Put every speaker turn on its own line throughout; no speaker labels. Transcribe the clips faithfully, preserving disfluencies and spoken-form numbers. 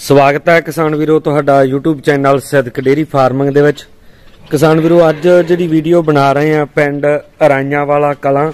स्वागत है किसान वीरो तुहाडा YouTube channel Siddak dairy farming दे विच। किसान वीरो अज जिहड़ी वीडियो बना रहे हैं पिंड अराइयावाला कलां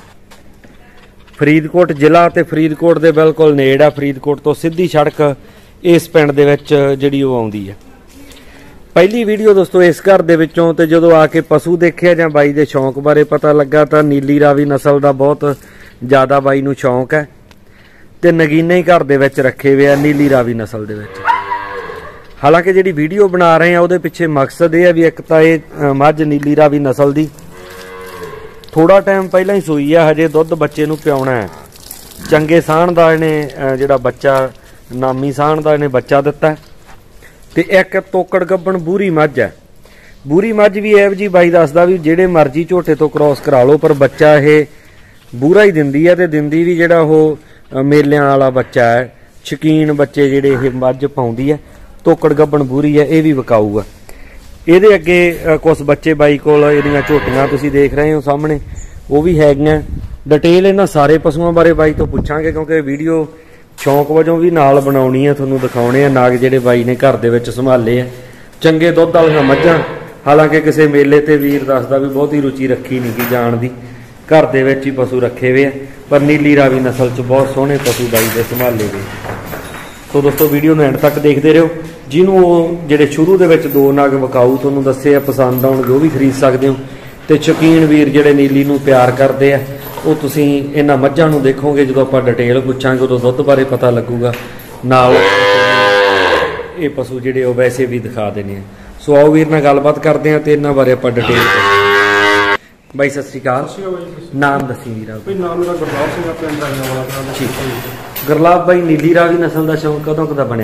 फरीदकोट जिला ते फरीदकोट दे बिल्कुल नेड़ आ। फरीदकोट तो सीधी सड़क इस पिंड दे विच जिहड़ी ओह आउंदी है। पहली वीडियो दोस्तों इस घर दे विचों ते जदों आके पशु देखिया जां बाई दे शौक बारे पता लगा तां नीली रावी नस्ल दा बहुत ज़्यादा बाई नूं शौक है ते नगीने ही घर दे विच रखे हुए आ नीली रावी नस्ल दे विच। हालांकि जिहड़ी वीडियो बना रहे हैं उहदे पिछे मकसद यह है भी एक तो ये मझ नीली रावी नस्ल दी थोड़ा टाइम पहला ही सूई है, हजे दुध बच्चे नूं पिआउणा है। चंगे साण दा इहने जिहड़ा बच्चा नामी साण दा इहने बच्चा दिता है ते एक तोकड़ गब्बण बूरी मझ है। बूरी मझ भी एह जी बाई दसदा भी जिहड़े मर्जी झोटे तो क्रॉस करा लो पर बच्चा ये बूरा ही दिंदी है ते दिंदी भी जिहड़ा ओह मेलियां वाला बच्चा है। शकीन बच्चे जिहड़े ये मझ पाउंदी है, तोकड़ गब्बण बूरी है, यह भी विकाऊ है। ये अगे कुछ बच्चे बाई कोल इहदियां झोटियां तुसीं देख रहे हो सामने वो भी हैगियां। डिटेल इन्हां सारे पशुओं बारे बाई तो पुछांगे क्योंकि वीडियो शौक वजों भी नाल बनाउणी है, तुहानूं दिखाउणे आ नाग जिहड़े बाई ने घर दे विच संभाले आ। चंगे दुध वालीआं मੱਝਾਂ हालांकि किसी मेले ते वीर दसदा भी बहुत ही रुचि रखी नहीं कि जाण दी, घर दे विच ही पशु रखे हुए आ पर नीली रावी नस्ल च बहुत सोहणे पशु बाई दे संभाले हुए। तो दोस्तों वीडियो नूं एंड तक देखते रहो। जिन्होंने जिहड़े शुरू दे विच दो नग विकाऊ तुहानूं दस्से पसंद आउणगे वो भी खरीद सकते हो ते शौकीन वीर जिहड़े नीली नूं प्यार करते हैं वो तुसीं इन्हां मੱਝਾਂ नूं देखोगे जदों आपां डिटेल पुछांगे उदों दुध बारे पता लगूगा, नाल ये पशु जिहड़े वो वैसे भी दिखा देने हैं। सो आओ वीर नाल गलबात करते हैं ते इन्हां बारे आपां डिटेल। बाई सत श्री अकाल, नाम दसी वीरा।
नाम मेरा गुरलाब सिंह है, पिंड अराइयावाला।
ठीक है गुरलाब भाई, नीली रावी नस्ल का शौक कदों कदा बनिया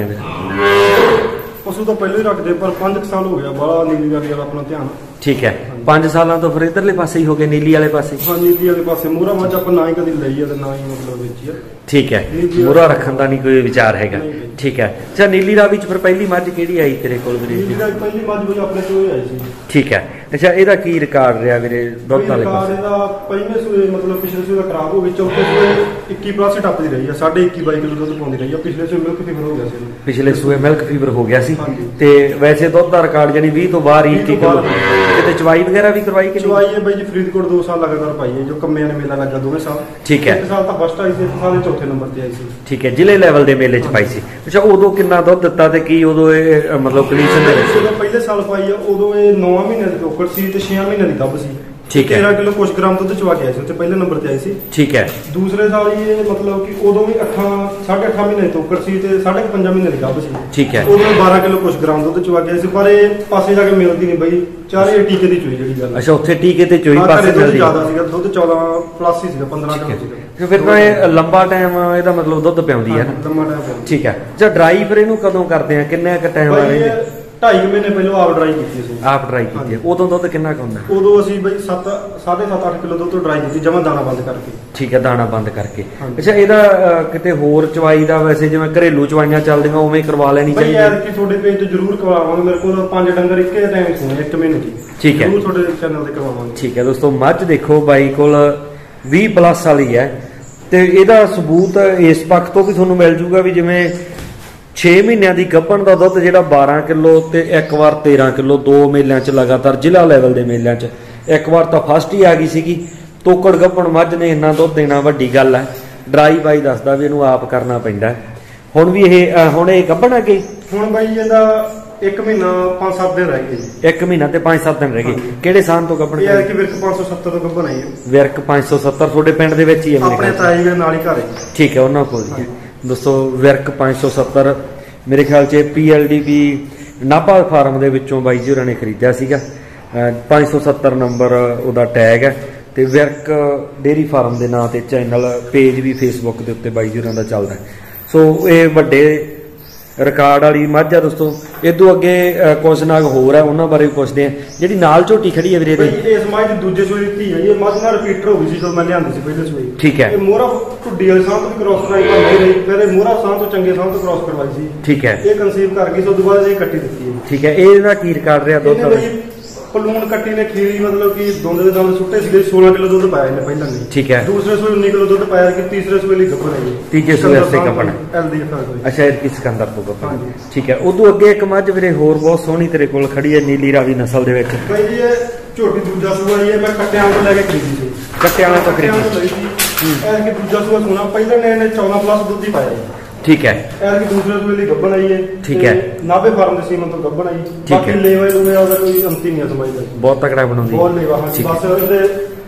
हुआ?
पशु तो पहले ही रखते पर पांच साल हो गया बड़ा नीली रावी वाला अपना ध्यान।
ठीक है, पांच साल तो फिर इधरले पासे ही हो गए नीली वाले पासे।
हाँ नीली वाले पासे मूरा मੱਝ ਆਪਾਂ ना ही कभी ਲਈ है ना ही मतलब बेची है।
ठीक है, मूरा रखने का नहीं कोई विचार हैगा। ठीक है, अच्छा नीली रावी च फिर पहली मੱਝ किहड़ी आई तेरे कोल वीरे?
नीली रावी पहली मੱਝ कोई अपने कोल ही आई सी।
ठीक है, अच्छा ਇਹਦਾ ਕੀ ਰਿਕਾਰਡ ਰਿਹਾ ਵੀਰੇ ਦੁੱਧ ਵਾਲੇ ਪਾਸੇ?
ਇਹਦਾ ਪਹਿਲੇ ਸੂਏ ਮਤਲਬ ਪਿਛਲੇ ਸੂਏ ਦਾ ਖਰਾਬ ਹੋ ਗਿਆ, ਚੌਥੇ ਸੂਏ ਇੱਕੀ ਪਲੱਸ ਟੱਪਦੀ ਰਹੀ ਹੈ, ਸਾਢੇ ਇੱਕੀ ਬਾਈ ਕਿਲੋ ਦੁੱਧ ਪਾਉਂਦੀ ਰਹੀ ਹੈ। ਪਿਛਲੇ ਸੂਏ ਮਿਲਕ ਫੀਵਰ ਹੋ ਗਿਆ ਸੀ। ਪਿਛਲੇ ਸੂਏ ਮਿਲਕ ਫੀਵਰ ਹੋ ਗਿਆ ਸੀ ਤੇ ਵੈਸੇ ਦੁੱਧ ਦਾ ਰਿਕਾਰਡ ਜਾਨੀ ਵੀਹ ਤੋਂ ਬਾਹਰ ਇੱਕੀ ਕਿਲੋ। ਕਿਤੇ ਚਵਾਈ ਵਗੈਰਾ ਵੀ ਕਰਵਾਈ ਕਿ ਚਵਾਈ ਹੈ ਬਾਈ ਜੀ ਫਰੀਦਕੋਟ ਦੋ ਸਾਲ ਲਗਾਤਾਰ ਪਾਈ ਹੈ, ਜੋ ਕੰਮਿਆਂ ਨੇ ਮੇਲਾ ਲੱਗਾ ਦੋਵੇਂ ਸਾਲ।
ਠੀਕ ਹੈ,
ਇੱਕ ਸਾਲ ਤਾਂ ਫਸਟ ਆਈ ਸੀ, ਇੱਕ ਸਾਲ ਚੌਥੇ ਨੰਬਰ ਤੇ ਆਈ ਸੀ।
ਠੀਕ ਹੈ, ਜ਼ਿਲ੍ਹੇ ਲੈਵਲ ਦੇ ਮੇਲੇ ਚ ਪਾਈ ਸੀ। ਅੱਛਾ ਉਦੋਂ ਕਿੰਨਾ ਦੁੱਧ ਦਿੱਤਾ ਤੇ ਕੀ ਉਦੋਂ ਇਹ ਮਤਲਬ ਕੰਡੀਸ਼ਨ ਦੇ ਵਿੱਚ?
ਜਦੋਂ ਪਹਿਲੇ ਸਾਲ ਪਾਈ ਆ ਉਦੋਂ ਇਹ ਨੌਂ ਮਹੀਨਿਆਂ ਦੀ ਟੋਕਰ ਸੀ ਤੇ ਛੇ ਮਹੀਨਿਆਂ ਦੀ ਗੱਭ ਸੀ।
ਠੀਕ ਹੈ,
तेरह किलो कुछ ग्राम दुध चवा के आए थे, पहले नंबर ते आई सी।
ठीक है,
दूसरे साल ये मतलब कि उदों भी अठा साढ़े अठा महीने टोकर सी ते साढ़े पंजा महीने की गभ सी।
ठीक है,
उदों बारह किलो कुछ ग्राम दुध चवा के आए सी पर ये पासे जाके मिलती नहीं बई चारे टीके दी चोई जेडी गल।
अच्छा उत्थे टीके ते चोई पासे
मिलदी ज्यादा सीगा, दुध चौदह प्लस ही सीगा, पंद्रह किलो सीगा।
फिर तो ये लंबा टाइम ਇਹਦਾ मतलब दुध ਪਿਆਉਂਦੀ है ना?
लंबा टाइम।
ठीक है, अच्छा ड्राई फिर ਇਹਨੂੰ ਕਦੋਂ ਕਰਦੇ ਆ? ਕਿੰਨੇ ਕ ਟਾਈਮ ਲੱਗਦਾ?
ढाई महीने पहले आप ड्राई की सी।
आप ड्राई की है उदों दुध कितना क हुंदा?
उदों असि बई सात साढ़े सात आठ किलो दुध तो ड्राई की जमा दाना बंद करके।
ठीक है, दाना बंद करके। अच्छा ਇਹਦਾ ਕਿਤੇ ਹੋਰ ਚਵਾਈ ਦਾ ਵੈਸੇ ਜਿਵੇਂ ਘਰੇਲੂ ਚਵਾਈਆਂ ਚੱਲਦੀਆਂ ਉਵੇਂ ਕਰਵਾ ਲੈਣੀ ਚਾਹੀਦੀ ਹੈ?
ਯਾਰ ਕਿ ਤੁਹਾਡੇ ਪੇਜ ਤੇ ਜ਼ਰੂਰ ਕਰਵਾਵਾਂਗੇ, ਮੇਰੇ ਕੋਲ ਪੰਜ ਡੰਗਰ ਇੱਕੇ ਟਾਈਮ ਸੂਣੇ ਇੱਕ ਮਹੀਨੇ ਦੀ।
ਠੀਕ ਹੈ,
ਜ਼ਰੂਰ ਤੁਹਾਡੇ ਚੈਨਲ ਤੇ ਕਰਵਾਵਾਂਗੇ। ਠੀਕ
ਹੈ ਦੋਸਤੋ, ਮੱਝ ਦੇਖੋ ਬਾਈ ਕੋਲ ਵੀਹ ਪਲੱਸ ਵਾਲੀ ਹੈ ਤੇ ਇਹਦਾ ਸਬੂਤ ਇਸ ਪੱਖ ਤੋਂ ਵੀ ਤੁਹਾਨੂੰ ਮਿਲ ਜੂਗਾ ਵੀ ਜਿਵੇਂ छे महीनों की गब्भण का दुध जो बारह किलो तो एक बार तेरह किलो दो मेलों च लगातार जिला लैवल के मेलों च एक बार तो फस्ट ही आ गई सी। तोकड़ गब्भण मੱਝ ने इन्ना दुध देना वड्डी गल है। ड्राई बाई दसदा भी इहनूं आप करना पैंदा है। हुण भी ये हुण ये गब्भण है कि
हुण बाई इहदा एक महीना पांच सात दिन रह गए।
एक महीना ते पांच सात दिन रह गए। किहड़े साल तो गब्भण?
यार कि विरक पांच सौ सत्तर तो गब्भण आई है।
विरक पांच सौ सत्तर तुहाडे पिंड दे विच ही है?
अपने ताई दे नाल ही घर है।
ठीक है, उन्हां कोल दोस्तों विरक पांच सौ सत्तर मेरे ख्याल से P L D P Nabha farm के विचों बाई जी होरां ने खरीदा सीगा। पांच सौ सत्तर नंबर उहदा टैग है ते विरक डेयरी फार्म के नाम से चैनल पेज भी फेसबुक के उत्ते बाई जी होरां दा चलदा है। सो ये वड्डे रिकॉर्ड वाली मੱਝ है दोस्तों। इदों अगे कुछ नाग होर है उन्हां बारे भी पुछदे आ। जिहड़ी नाल झोटी खड़ी है वीरे दी
इस मੱਝ दी दूजे सूए दी है, ये मੱਝ ना रिपीटर हो गई सी जो मैं लियांदी सी पहले सूए।
ठीक है,
ये मोहरा ढुड्डी वाले सां तो भी क्रॉस कराई पर नहीं रही, पहले मोहरा सां तो चंगे सां तो क्रॉस करवाई सी।
ठीक है,
ये कंसीव कर गई, सो दोबारा ये कट्टी दित्ती है।
ठीक है, ਇਹਦਾ ਕੀ ਰਿਕਾर्ड ਰਿਹਾ ਦੁੱਧ ਦਾ?
ਪਲੂਣ ਕੱਟੀ ਨੇ ਖੀਰੀ ਮਤਲਬ ਕਿ ਦੁੱਧ ਦੇ ਦੰਦ ਸੁੱਟੇ ਸੀਗੇ सोलह किलो ਦੁੱਧ ਪਾਇਆ ਇਹਨੇ ਪਹਿਲਾਂ ਨੇ
ਠੀਕ ਹੈ
ਦੂਸਰੇ ਸੂਏ उन्नीस किलो ਦੁੱਧ ਪਾਇਆ ਕਿ ਤੀਸਰੇ ਸੂਏ ਲਈ ਗੱਭਣ ਹੈ ਜੀ
ਤੀਜੇ ਸੂਏ ਸੇ ਗੱਭਣ
ਐਲਦੀ ਫਰਕ
ਅੱਛਾ ਇਹ ਸਿਕੰਦਰ ਤੋਂ ਗੱਭਣ ਠੀਕ ਹੈ ਉਦੋਂ ਅੱਗੇ ਇੱਕ ਮੱਝ ਵੀਰੇ ਹੋਰ ਬਹੁਤ ਸੋਹਣੀ ਤੇਰੇ ਕੋਲ ਖੜੀ ਹੈ ਨੀਲੀ ਰਾਵੀ ਨਸਲ ਦੇ ਵਿੱਚ
ਬਾਈ ਜੀ ਇਹ ਝੋਟੀ ਦੂਜਾ ਸੂਆ ਜੀ ਮੈਂ ਕੱਟਿਆਂ ਤੋਂ ਲੈ ਕੇ ਖਰੀਦੀ ਸੀ
ਕੱਟਿਆਂ ਤੋਂ ਖਰੀਦੀ
ਸੀ ਇਹ ਕਿ ਦੂਜਾ ਸੂਆ ਸੋਨਾ ਪਹਿਲਾਂ ਨੇ ਇਹਨੇ चौदह ਪਲੱਸ ਦੁੱਧ ਹੀ ਪਾਇਆ ਜੀ ਠੀਕ ਹੈ ਇਹ ਕਿ ਦੂਸਰੇ ਸੂਏ ਲਈ ਗੱਭਣ ਆਈ ਹੈ
ਠੀਕ ਹੈ
ਨਾਭੇ ਫਾਰਮ ਦੇ ਸੀਮਨ ਤੋਂ ਗੱਭਣ ਆਈ ਬਾਕੀ ਲੇਵਾ ਲੂਵੇ ਉਹਦਾ ਕੋਈ ਅੰਤੀ ਨਹੀਂ ਸਮਝਦਾ
ਬਹੁਤ ਤਕੜਾ ਬਣਾਉਂਦੀ
ਬਹੁਤ ਲੇਵਾ ਹਾਂ ਬਸ ਇਹਦੇ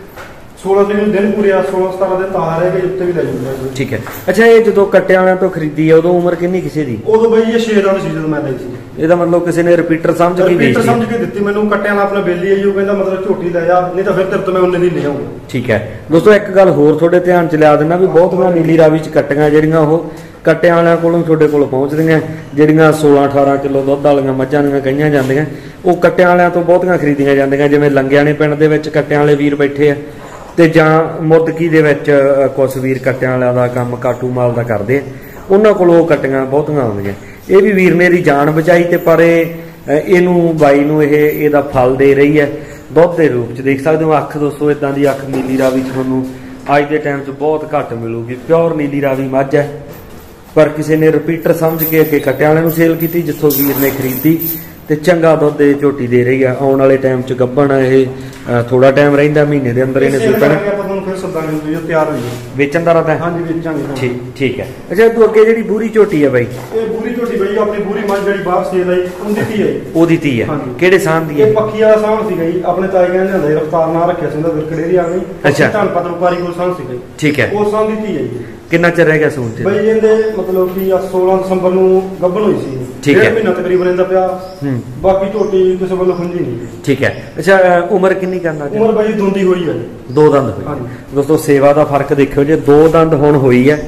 सोलह ਦਿਨ ਦਿਨ ਪੂਰੇ ਆ सोलह सतारह ਦੇ ਤਾਰ ਹੈ ਕਿ ਉੱਤੇ ਵੀ ਲੈ ਜੂਗਾ
ਠੀਕ ਹੈ ਅੱਛਾ ਇਹ ਜਦੋਂ ਕੱਟਿਆਂ ਵਾਲਿਆਂ ਤੋਂ ਖਰੀਦੀ ਹੈ ਉਦੋਂ ਉਮਰ ਕਿੰਨੀ ਕਿਸੇ ਦੀ
ਉਦੋਂ ਬਈ ਇਹ ਛੇ ਦਾ ਸੀ ਜਦੋਂ ਮੈਂ ਲਈ ਸੀ
ਇਹਦਾ ਮਤਲਬ ਕਿਸੇ ਨੇ ਰਿਪੀਟਰ ਸਮਝ ਕੇ ਵੇਚੀ
ਰਿਪੀਟਰ ਸਮਝ ਕੇ ਦਿੱਤੀ ਮੈਨੂੰ ਕੱਟਿਆਂ ਨਾਲ ਆਪਣਾ ਬੇਲੀ ਆਈ ਉਹ ਕਹਿੰਦਾ ਮਤਲਬ ਝੋਟੀ ਲੈ ਜਾ ਨਹੀਂ ਤਾਂ ਫਿਰ ਤੇਰੇ ਤੋਂ ਮੈਂ ਉਹਨੇ ਦੀ ਲੈ ਆਉਂਗਾ ਠੀਕ
ਹੈ ਦੋਸਤੋ ਇੱਕ ਗੱਲ ਹੋਰ ਤੁਹਾਡੇ ਧਿਆਨ ਚ ਲਿਆ ਦਿੰਦਾ ਵੀ ਬਹੁਤੀਆਂ ਨੀਲੀ ਰਾਵੀ ਚ ਕੱਟੀਆਂ ਜਿਹੜੀਆਂ ਉਹ ਕੱਟਿਆਂ ਵਾਲਿਆਂ ਕੋਲੋਂ ਤੁਹਾਡੇ ਕੋਲ ਪਹੁੰਚਦੀਆਂ ਜਿਹੜੀਆਂ सोलह अठारह ਕਿਲੋ ਦੁੱਧ ਵਾਲੀਆਂ ਮੱਝਾਂ ਦੀਆਂ ਕਹੀਆਂ ਜਾਂਦੀਆਂ ਉਹ ਕੱਟਿਆਂ ਵਾਲਿਆਂ ਤੋਂ ਬਹੁਤੀਆਂ ਖਰੀਦੀਆਂ ਜਾਂਦੀਆਂ ਜਿਵੇਂ ਲੰਗਿਆਣੇ ਪਿੰਡ ਦੇ ਵਿੱਚ ਕੱਟਿਆਂ ਵਾਲੇ ਵੀਰ ਬੈਠੇ ਆ ਤੇ ਜਾਂ ਮੁਰਦਕੀ ਦੇ ਵਿੱਚ ਕੁਝ ਵੀਰ ਕੱਟਿਆਂ ਵਾਲਿਆਂ ਦਾ ਕੰਮ ਕਾਟੂ ਮਾਲ ਦਾ ਕਰਦੇ ਆ ਉਹਨਾਂ ਕੋਲ ਉਹ ਕੱਟੀਆਂ ਬਹੁਤੀਆਂ ਆਉਂਦੀਆਂ ਇਹ ਵੀ ਵੀਰ ਨੇ ਇਹਦੀ ਜਾਨ ਬਚਾਈ ਤੇ ਪਰ ਇਹ ਇਹਨੂੰ ਬਾਈ ਨੂੰ ਇਹ ਇਹਦਾ ਫਲ ਦੇ ਰਹੀ ਹੈ ਦੁੱਧ ਦੇ ਰੂਪ ਚ ਦੇਖ ਸਕਦੇ ਹੋ ਅੱਖ ਦੋਸਤੋ ਇਦਾਂ ਦੀ ਅੱਖ ਨੀਲੀ ਰਾਵੀ ਤੁਹਾਨੂੰ ਅੱਜ ਦੇ ਟਾਈਮ 'ਚ ਬਹੁਤ ਘੱਟ ਮਿਲੂਗੀ ਪਿਓਰ ਨੀਲੀ ਰਾਵੀ ਮੱਝ ਹੈ ਪਰ ਕਿਸੇ ਨੇ ਰਿਪੀਟਰ ਸਮਝ ਕੇ ਅੱਗੇ ਕੱਟਿਆਂ ਵਾਲਿਆਂ ਨੂੰ ਸੇਲ ਕੀਤੀ ਜਿੱਥੋਂ ਵੀਰ ਨੇ ਖਰੀਦੀ ਤੇ ਚੰਗਾ ਦੁੱਧ ਇਹ ਝੋਟੀ ਦੇ ਰਹੀ ਆ ਆਉਣ ਵਾਲੇ ਟਾਈਮ 'ਚ ਗੱਭਣ ਇਹ ਥੋੜਾ ਟਾਈਮ ਰਹਿੰਦਾ ਮਹੀਨੇ ਦੇ ਅੰਦਰ ਇਹਨੇ ਸੁੱਕਣਾ
ਫਿਰ ਸੱਦਾਂਗੇ ਜੋ ਤਿਆਰ ਹੋਈ
ਵੇਚਣ ਦਾ ਰਦਾ
ਹਾਂਜੀ ਵੇਚਾਂਗੇ
ਠੀਕ ਠੀਕ ਹੈ ਅੱਛਾ ਤੂੰ ਅੱਗੇ ਜਿਹੜੀ ਬੂਰੀ ਝੋਟੀ ਹੈ ਬਾਈ
ਇਹ ਬੂਰੀ ਝੋਟੀ ਬਈ ਆਪਣੀ ਬੂਰੀ ਮੱਝ ਜਿਹੜੀ ਬਾਹਰ ਸੇਲ ਆਈ ਉਹਦੀ ਧੀ ਹੈ
ਉਹਦੀ ਧੀ ਹੈ ਕਿਹੜੇ ਸਾਹ ਦੀ ਹੈ
ਇਹ ਪੱਖੀ ਵਾਲਾ ਸਾਹ ਸੀ ਗਈ ਆਪਣੇ ਤਾਏ ਕਹਿੰਦੇ ਹੁੰਦੇ ਰਫਤਾਰ ਨਾਲ ਰੱਖਿਆ ਸੀ ਉਹਦਾ ਵਿਰਕੜੇਰੀ ਆ ਗਈ
ਅੱਛਾ
ਧਨਪਤ ਵਪਾਰੀ ਕੋਲ ਸਾਹ ਸੀ ਗਈ
ਠੀਕ ਹੈ
ਉਹ ਸਾਹ ਦੀ ਧੀ ਹੈ ਜੀ
ਕਿੰਨਾ ਚਿਰ ਰਹਿ ਗਿਆ ਸੂਣ ਤੇ
ਬਈ ਇਹਦੇ ਮਤਲਬ ਕਿ सोलह ਦਸੰਬਰ ਨੂੰ ਗੱਭਣ ਹੋਈ ਸੀ
ਠੀਕ ਹੈ
ਮਹੀਨਾ ਤਕਰੀਬਨ ਇਹਦਾ ਪਿਆ ਬਾਕੀ ਝੋਟੀ ਕਿਸੇ ਵੱਲੋਂ ਖੁੰਝੀ ਨਹੀਂ
ਠੀਕ ਹੈ ਅੱਛਾ ਉਮਰ ਕਿੰਨੀ ਕਰਨਾ
ਉਮਰ ਬਈ ਦੋਂਦੀ ਹੋਈ ਹੈ
ਦੋ ਦੰਦ ਹੋਈ ਦੋਸਤੋ ਸੇਵਾ ਦਾ ਫਰਕ ਦੇਖਿਓ ਜੇ ਦੋ ਦੰਦ ਹੁਣ ਹੋਈ ਹੈ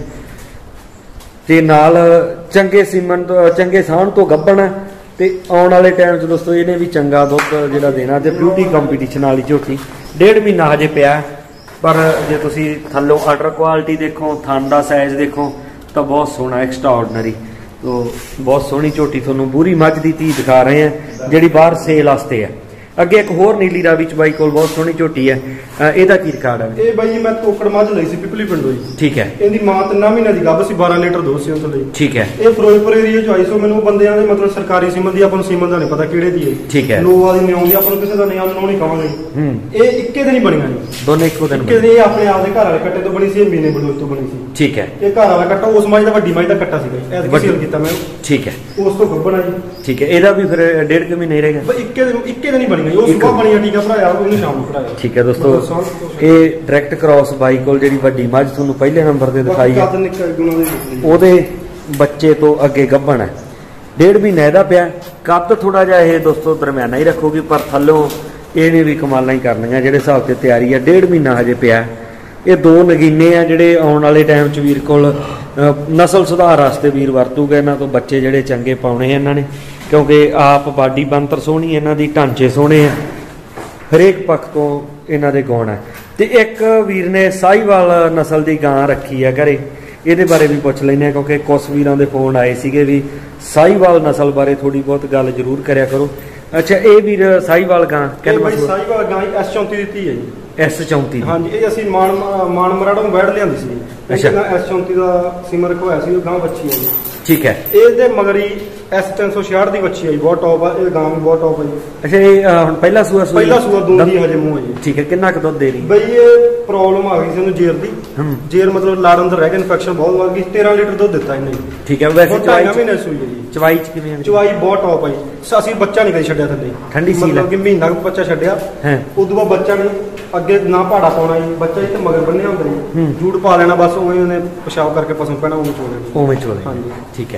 ਤੇ ਨਾਲ ਚੰਗੇ ਸੀਮਨ ਚੰਗੇ ਸਾਹਣ ਤੋਂ ਗੱਭਣ ਤੇ ਆਉਣ ਵਾਲੇ ਟਾਈਮ 'ਚ ਦੋਸਤੋ ਇਹਨੇ ਵੀ ਚੰਗਾ ਦੁੱਧ ਜਿਹੜਾ ਦੇਣਾ ਤੇ ਬਿਊਟੀ ਕੰਪੀਟੀਸ਼ਨ ਵਾਲੀ ਝੋਟੀ ਡੇਢ ਮਹੀਨਾ ਹਜੇ ਪਿਆ ਪਰ ਜੇ ਤੁਸੀਂ ਥੱਲੋਂ ਆਰਡਰ ਕੁਆਲਿਟੀ ਦੇਖੋ ਥਣ ਦਾ ਸਾਈਜ਼ ਦੇਖੋ ਤਾਂ ਬਹੁਤ ਸੋਹਣਾ ਐਕਸਟਰਾਆਰਡਨਰੀ ਤੋ ਬਹੁਤ ਸੋਹਣੀ ਝੋਟੀ ਤੁਹਾਨੂੰ ਬੂਰੀ ਮੱਝ ਦੀ ਧੀ ਦਿਖਾ ਰਹੇ ਆ ਜਿਹੜੀ ਬਾਹਰ ਸੇਲ ਵਾਸਤੇ ਹੈ ਅੱਗੇ ਇੱਕ ਹੋਰ ਨੀਲੀ ਰਾਵੀ ਚ ਬਾਈ ਕੋਲ ਬਹੁਤ ਸੋਹਣੀ ਝੋਟੀ ਹੈ ਇਹਦਾ ਕੀ ਰਿਕਾਰਡ ਹੈ
ਇਹ ਬਾਈ ਮੈਂ ਤੋਕੜ ਮੱਝ ਲਈ ਸੀ ਪਿਪਲੀ ਪਿੰਡੋਂ ਜੀ
ਠੀਕ ਹੈ
ਇਹਦੀ ਮਾਂ ਤਿੰਨਾਂ ਮਹੀਨਿਆਂ ਦੀ ਗੱਭ ਸੀ ਬਾਰਾਂ ਲੀਟਰ ਦੁੱਧ ਸੀ ਉਸ ਲਈ
ਠੀਕ ਹੈ
ਇਹ ਫਿਰੋਜ਼ਪੁਰ ਏਰੀਆ ਚ ਆਈ ਸੋ ਮੈਨੂੰ ਬੰਦਿਆਂ ਦੇ ਮਤਲਬ ਸਰਕਾਰੀ ਸੀਮਨ ਦੀ ਆਪਾਂ ਨੂੰ ਸੀਮਨ ਦਾ ਨਹੀਂ ਪਤਾ ਕਿਹੜੇ ਦੀ ਹੈ
ਠੀਕ ਹੈ
ਲੋਆ ਦੀ ਨਹੀਂ ਆਉਂਦੀ ਆਪਾਂ ਨੂੰ ਕਿਸੇ ਦਾ ਨਾਮ ਨਹੀਂ ਕਹਾਂਗੇ
ਹੂੰ
ਇਹ ਇੱਕੇ ਦਿਨ ਹੀ ਬਣੀਆਂ ਜੀ
ਦੋਨੇ ਇੱਕੋ ਦਿਨ
ਇੱਕੇ ਦਿਨ ਇਹ ਆਪਣੇ ਆਪ ਦੇ ਘਰ ਵਾਲੇ ਕੱਟੇ ਤੋਂ ਬਣੀ ਸੀ ਇਹ ਮੀਨੇ ਬਲੂਜ ਤੋਂ ਬਣੀ ਸੀ
ਠੀਕ ਹੈ
ਇਹ ਘਰ ਵਾਲਾ ਕੱਟਾ ਉਸ ਮੱਝ ਦਾ ਵੱਡੀ ਮੱਝ ਦਾ ਕੱਟਾ ਸੀਗਾ ਇਹ ਸੇਲ ਕੀਤਾ ਮੈਂ
ਠੀਕ ਹੈ
ਉਸ ਤੋਂ ਗੱਭਣ ਆ ਜੀ
ਠੀਕ ਹੈ ਇਹਦਾ ਵੀ ਫਿਰ ਡੇਢ ਕੁ ਮਹੀਨੇ ਰਹੇਗਾ
ਬਈ ਇੱਕੇ ਦਿਨ ਇੱਕੇ ਦਿਨ ਹੀ ਬਣੀਆਂ ਉਹ ਸੁਬਾਹ ਬਣੀ ਟੀਕਾ ਭਰਾਇਆ ਉਹਨੂੰ ਸ਼ਾਮ ਨੂੰ ਭਰਾਇਆ
ਠੀਕ ਹੈ ਦੋਸਤੋ ਇਹ ਡਾਇਰੈਕਟ ਕ੍ਰਾਸ ਬਾਈ ਕੋਲ ਜਿਹੜੀ ਵੱਡੀ ਮੱਝ ਤੁਹਾਨੂੰ ਪਹਿਲੇ ਨੰਬਰ ਤੇ ਦਿਖਾਈ ਹੈ ਉਹਦੇ ਬੱਚੇ ਤੋਂ ਅੱਗੇ ਗੱਭਣ ਹੈ ਡੇਢ ਮਹੀਨੇ ਦਾ ਪਿਆ ਕੱਦ ਥੋੜਾ ਜਿਹਾ ਇਹ ਦੋਸਤੋ ਦਰਮਿਆਨਾ ਹੀ ਰੱਖੋਗੀ ਪਰ ਥੱਲੋਂ ਇਹਨੇ ਵੀ ਕਮਾਲਾਂ ਹੀ ਕਰਨੀਆਂ ਜਿਹੜੇ ਹਿਸਾਬ ਤੇ ਤਿਆਰੀ ਹੈ ਡੇਢ ਮਹੀਨਾ ਹਜੇ ਪਿਆ ਇਹ ਦੋ ਨਗੀਨੇ ਆ ਜਿਹੜੇ ਆਉਣ ਵਾਲੇ ਟਾਈਮ 'ਚ ਵੀਰ ਕੋਲ ਨਸਲ ਸੁਧਾਰ ਵਾਸਤੇ ਵੀਰ ਵਰਤੂਗਾ ਇਹਨਾਂ ਤੋਂ ਬੱਚੇ ਜਿਹੜੇ ਚੰਗੇ ਪਾਉਣੇ ਇਹਨਾਂ ਨੇ ਕਿਉਂਕਿ ਆਪ ਬਾਡੀ ਬੰਤਰ ਸੋਹਣੀ ਇਹਨਾਂ ਦੀ ਢਾਂਚੇ ਸੋਹਣੇ ਆ ਹਰੇਕ ਪੱਖ ਤੋਂ ਇਹਨਾਂ ਦੇ ਗੁਣ ਹੈ ਤੇ ਇੱਕ ਵੀਰ ਨੇ ਸਾਹੀਵਾਲ ਨਸਲ ਦੀ ਗਾਂ ਰੱਖੀ ਹੈ ਘਰੇ ਇਹਦੇ ਬਾਰੇ ਵੀ ਪੁੱਛ ਲੈਂਦੇ ਆ ਕਿਉਂਕਿ ਕੁਝ ਵੀਰਾਂ ਦੇ ਫੋਨ ਆਏ ਸੀਗੇ ਵੀ ਸਾਹੀਵਾਲ ਨਸਲ ਬਾਰੇ ਥੋੜੀ ਬਹੁਤ ਗੱਲ ਜ਼ਰੂਰ ਕਰਿਆ ਕਰੋ ਅੱਛਾ ਇਹ ਵੀਰ ਸਾਹੀਵਾਲ ਗਾਂ
ਕਹਿੰਦੇ ਬਾਈ ਸਾਹੀਵਾਲ ਗਾਂ ਐਸ ਚੌਂਤੀ ਦਿੱਤੀ ਹੈ ਜੀ
ਐਸ ਚੌਂਤੀ
ਹਾਂਜੀ ਇਹ ਅਸੀਂ ਮਾਨ ਮਾਨ ਮਰਾੜੋਂ ਬੈਠ ਲਿਆਂਦੀ ਸੀ ਅੱਛਾ ਐਸ ਚੌਂਤੀ ਦਾ ਸਿਮਰ ਰਖਵਾਇਆ ਸੀ ਉਹ ਗਾਂ ਬੱਚੀ ਹੈ ਜੀ
ਠੀਕ ਹੈ
ਇਹਦੇ ਮਗਰੀ ਐਸ ਤਿੰਨ ਸੌ ਛਿਆਹਠ ਦੀ ਬੱਚੀ ਹੈ ਜੀ ਬਹੁਤ ਟੌਪ ਆ ਇਹ ਗਾਂ ਵੀ ਬਹੁਤ ਟੌਪ ਹੈ ਜੀ
ਅੱਛਾ ਇਹ ਹੁਣ ਪਹਿਲਾ ਸੂਆ ਸੂਆ
ਪਹਿਲਾ ਸੂਆ ਦੂੰਦੀ ਹਜੇ ਮੂੰਹ ਹੈ ਜੀ
ਠੀਕ ਹੈ ਕਿੰਨਾ ਕੁ ਦੁੱਧ ਦੇ ਰਹੀ
ਬਈ ਇਹ ਪ੍ਰੋਬਲਮ ਆ ਗਈ ਸੀ ਉਹਨੂੰ ਜੇਰ ਦੀ ਜੇਰ ਮਤਲਬ ਲਾੜ ਅੰਦਰ ਰਹਿ ਗਿਆ ਇਨਫੈਕਸ਼ਨ ਬਹੁਤ ਵੱਧ ਗਈ ਤੇਰਾਂ ਲੀਟਰ ਦੁੱਧ ਦਿੱਤਾ ਇਹਨੇ
ਠੀਕ ਹੈ ਵੈਸੇ
ਚਵਾਈ ਮਹੀਨੇ ਸੂਈ ਹੈ ਜੀ
ਚਵਾਈ ਚ ਕਿਵੇਂ
ਚਵਾਈ ਬਹੁਤ ਟੌਪ ਹੈ ਜੀ ਅਸੀਂ ਬੱਚਾ ਨਹੀਂ ਕਦੇ ਛੱਡਿਆ ਥੱਲੇ
ਠੰਡੀ ਸੀ
ਮਤਲਬ ਕਿ ਮਹੀਨਾ ਕੁ ਬੱਚਾ ਛੱਡਿਆ ਉਦੋਂ ਬਾਅਦ ਬੱਚਾ ਨਹੀਂ ਅੱਗੇ ਨਾ ਪਹਾੜਾ ਪਾਉਣਾ ਜੀ ਬੱਚਾ ਇੱਥੇ ਮਗਰ ਬੰਨਿਆ ਹੁੰਦਾ ਜੀ ਜੂੜ ਪਾ ਲੈਣਾ ਬਸ ਉਵੇਂ ਉਹਨੇ ਪਿਸ਼ਾਬ ਕਰਕੇ ਪਸੂ ਪੈਣਾ ਉਵੇਂ ਚੋਲੇ
ਉਵੇਂ ਚੋਲੇ ਹਾਂਜੀ ਠੀਕ ਹੈ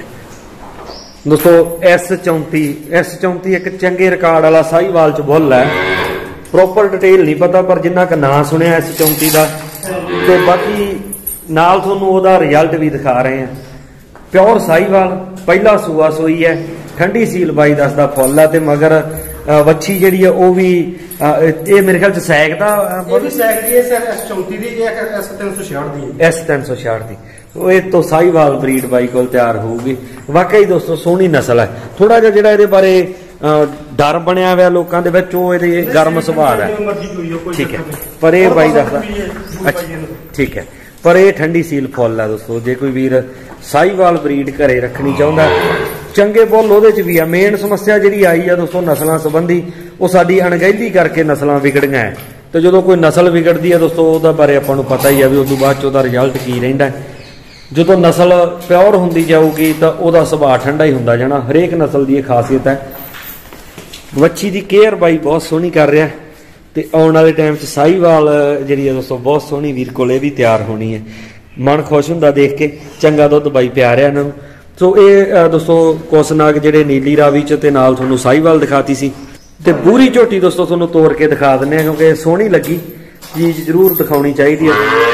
ਦੋਸਤੋ ਐਸ ਚੌਂਤੀ ਐਸ ਚੌਂਤੀ ਇੱਕ ਚੰਗੇ ਰਿਕਾਰਡ ਵਾਲਾ ਸਾਹੀਵਾਲ ਚ ਬੁੱਲ ਹੈ ਪ੍ਰੋਪਰ ਡਿਟੇਲ ਨਹੀਂ ਪਤਾ ਪਰ ਜਿੰਨਾ ਕ ਨਾਂ ਸੁਣਿਆ ਐਸ ਚੌਂਤੀ ਦਾ ਤੇ ਬਾਕੀ ਨਾਲ ਤੁਹਾਨੂੰ ਉਹਦਾ ਰਿਜ਼ਲਟ ਵੀ ਦਿਖਾ ਰਹੇ ਆ ਪਿਓਰ ਸਾਹੀਵਾਲ ਪਹਿਲਾ ਸੂਆ ਸੋਈ ਹੈ ਠੰਡੀ ਸੀਲ ਬਾਈ ਦੱਸਦਾ ਫੁੱਲ ਆ ਤੇ ਮਗਰ ਵੱਛੀ ਜਿਹੜੀ ਆ ਉਹ ਵੀ ਇਹ ਮੇਰੇ ਖਿਆਲ ਚ ਸੈਕ ਦਾ
ਇਹ ਵੀ ਸੈਕ ਦੀ ਹੈ ਐਸ ਚੌਂਤੀ ਦੀ ਇਹ ਐਸ ਤਿੰਨ ਸੌ ਛਿਆਹਠ ਦੀ
ਐਸ ਤਿੰਨ ਸੌ ਛਿਆਹਠ ਦੀ ਇਹ ਤੋਂ ਸਾਹੀਵਾਲ ਬਰੀਡ ਬਾਈ ਕੋਲ ਤਿਆਰ ਹੋਊਗੀ ਵਾਕਈ ਦੋਸਤੋ ਸੋਹਣੀ ਨਸਲ ਹੈ ਥੋੜਾ ਜਿਹਾ ਜਿਹੜਾ ਇਹਦੇ ਬਾਰੇ ਡਰ ਬਣਿਆ ਹੋਇਆ ਲੋਕਾਂ ਦੇ ਵਿੱਚ, ਉਹ ਇਹਦੇ ਗਰਮ ਸੁਭਾਅ ਹੈ। ਠੀਕ ਹੈ, ਪਰ ਇਹ ਬਾਈ ਦੱਸਦਾ ਅੱਛਾ ਠੀਕ ਹੈ, ਪਰ ਇਹ ਠੰਡੀ ਸੀਲ ਫੁੱਲ ਹੈ ਦੋਸਤੋ। ਜੇ ਕੋਈ ਵੀਰ ਸਾਹੀਵਾਲ ਬਰੀਡ ਘਰੇ ਰੱਖਣੀ ਚਾਹੁੰਦਾ, ਚੰਗੇ ਬੁੱਲ ਉਹਦੇ ਚ ਵੀ ਆ। ਮੇਨ ਸਮੱਸਿਆ ਜਿਹੜੀ ਆਈ ਆ ਦੋਸਤੋ ਨਸਲਾਂ ਸੰਬੰਧੀ, ਉਹ ਸਾਡੀ ਅਣਗਹਿਲੀ ਕਰਕੇ ਨਸਲਾਂ ਵਿਗੜੀਆਂ ਹੈ। ਤੇ ਜਦੋਂ ਕੋਈ ਨਸਲ ਵਿਗੜਦੀ ਹੈ ਦੋਸਤੋ, ਉਹਦਾ ਬਾਰੇ ਆਪਾਂ ਨੂੰ ਪਤਾ ਹੀ ਆ ਵੀ ਉਸ ਤੋਂ ਬਾਅਦ ਚ ਉਹਦਾ ਰਿਜ਼ਲਟ ਕੀ ਰਹਿੰਦਾ। ਜਦੋਂ ਨਸਲ ਪਿਓਰ ਹੁੰਦੀ ਜਾਊਗੀ ਤਾਂ ਉਹਦਾ ਸੁਭਾਅ ਠੰਡਾ ਹੀ ਹੁੰਦਾ ਜਾਣਾ। ਹਰੇਕ ਨਸਲ ਦੀ ਇਹ ਖਾਸੀਅਤ ਹੈ। ਵੱਛੀ ਦੀ ਕੇਅਰ ਬਾਈ ਬਹੁਤ ਸੋਹਣੀ ਕਰ ਰਿਹਾ, ਤੇ ਆਉਣ ਵਾਲੇ ਟਾਈਮ 'ਚ ਸਾਹੀਵਾਲ ਜਿਹੜੀ ਹੈ ਦੋਸਤੋ ਬਹੁਤ ਸੋਹਣੀ ਵੀਰ ਕੋਲ ਇਹ ਵੀ ਤਿਆਰ ਹੋਣੀ ਹੈ। ਮਨ ਖੁਸ਼ ਹੁੰਦਾ ਦੇਖ ਕੇ, ਚੰਗਾ ਦੁੱਧ ਬਾਈ ਪਿਆ ਰਿਹਾ ਇਹਨਾਂ ਨੂੰ। ਸੋ ਇਹ ਦੋਸਤੋ ਕੁਸ ਨਾਗ ਜਿਹੜੇ ਨੀਲੀ ਰਾਵੀ 'ਚ ਤੇ ਨਾਲ ਤੁਹਾਨੂੰ ਸਾਹੀਵਾਲ ਦਿਖਾਤੀ ਸੀ, ਤੇ ਬੂਰੀ ਝੋਟੀ ਦੋਸਤੋ ਤੁਹਾਨੂੰ ਤੋੜ ਕੇ ਦਿਖਾ ਦਿੰਦੇ ਆ, ਕਿਉਂਕਿ ਸੋਹਣੀ ਲੱਗੀ ਚੀਜ਼ ਜ਼ਰੂਰ ਦਿਖਾਉਣੀ ਚਾਹੀਦੀ ਹੈ।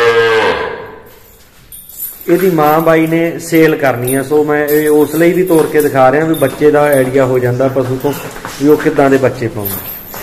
ਇਹਦੀ ਮਾਂ ਬਾਈ ਨੇ ਸੇਲ ਕਰਨੀ ਆ, ਸੋ ਮੈਂ ਇਹ ਉਸ ਲਈ ਵੀ ਤੋੜ ਕੇ ਦਿਖਾ ਰਿਹਾ ਵੀ ਬੱਚੇ ਦਾ ਆਈਡੀਆ ਹੋ ਜਾਂਦਾ ਪਸ਼ੂ ਤੋਂ ਵੀ ਉਹ ਕਿੱਦਾਂ ਦੇ ਬੱਚੇ ਪਾਉਂਦੇ।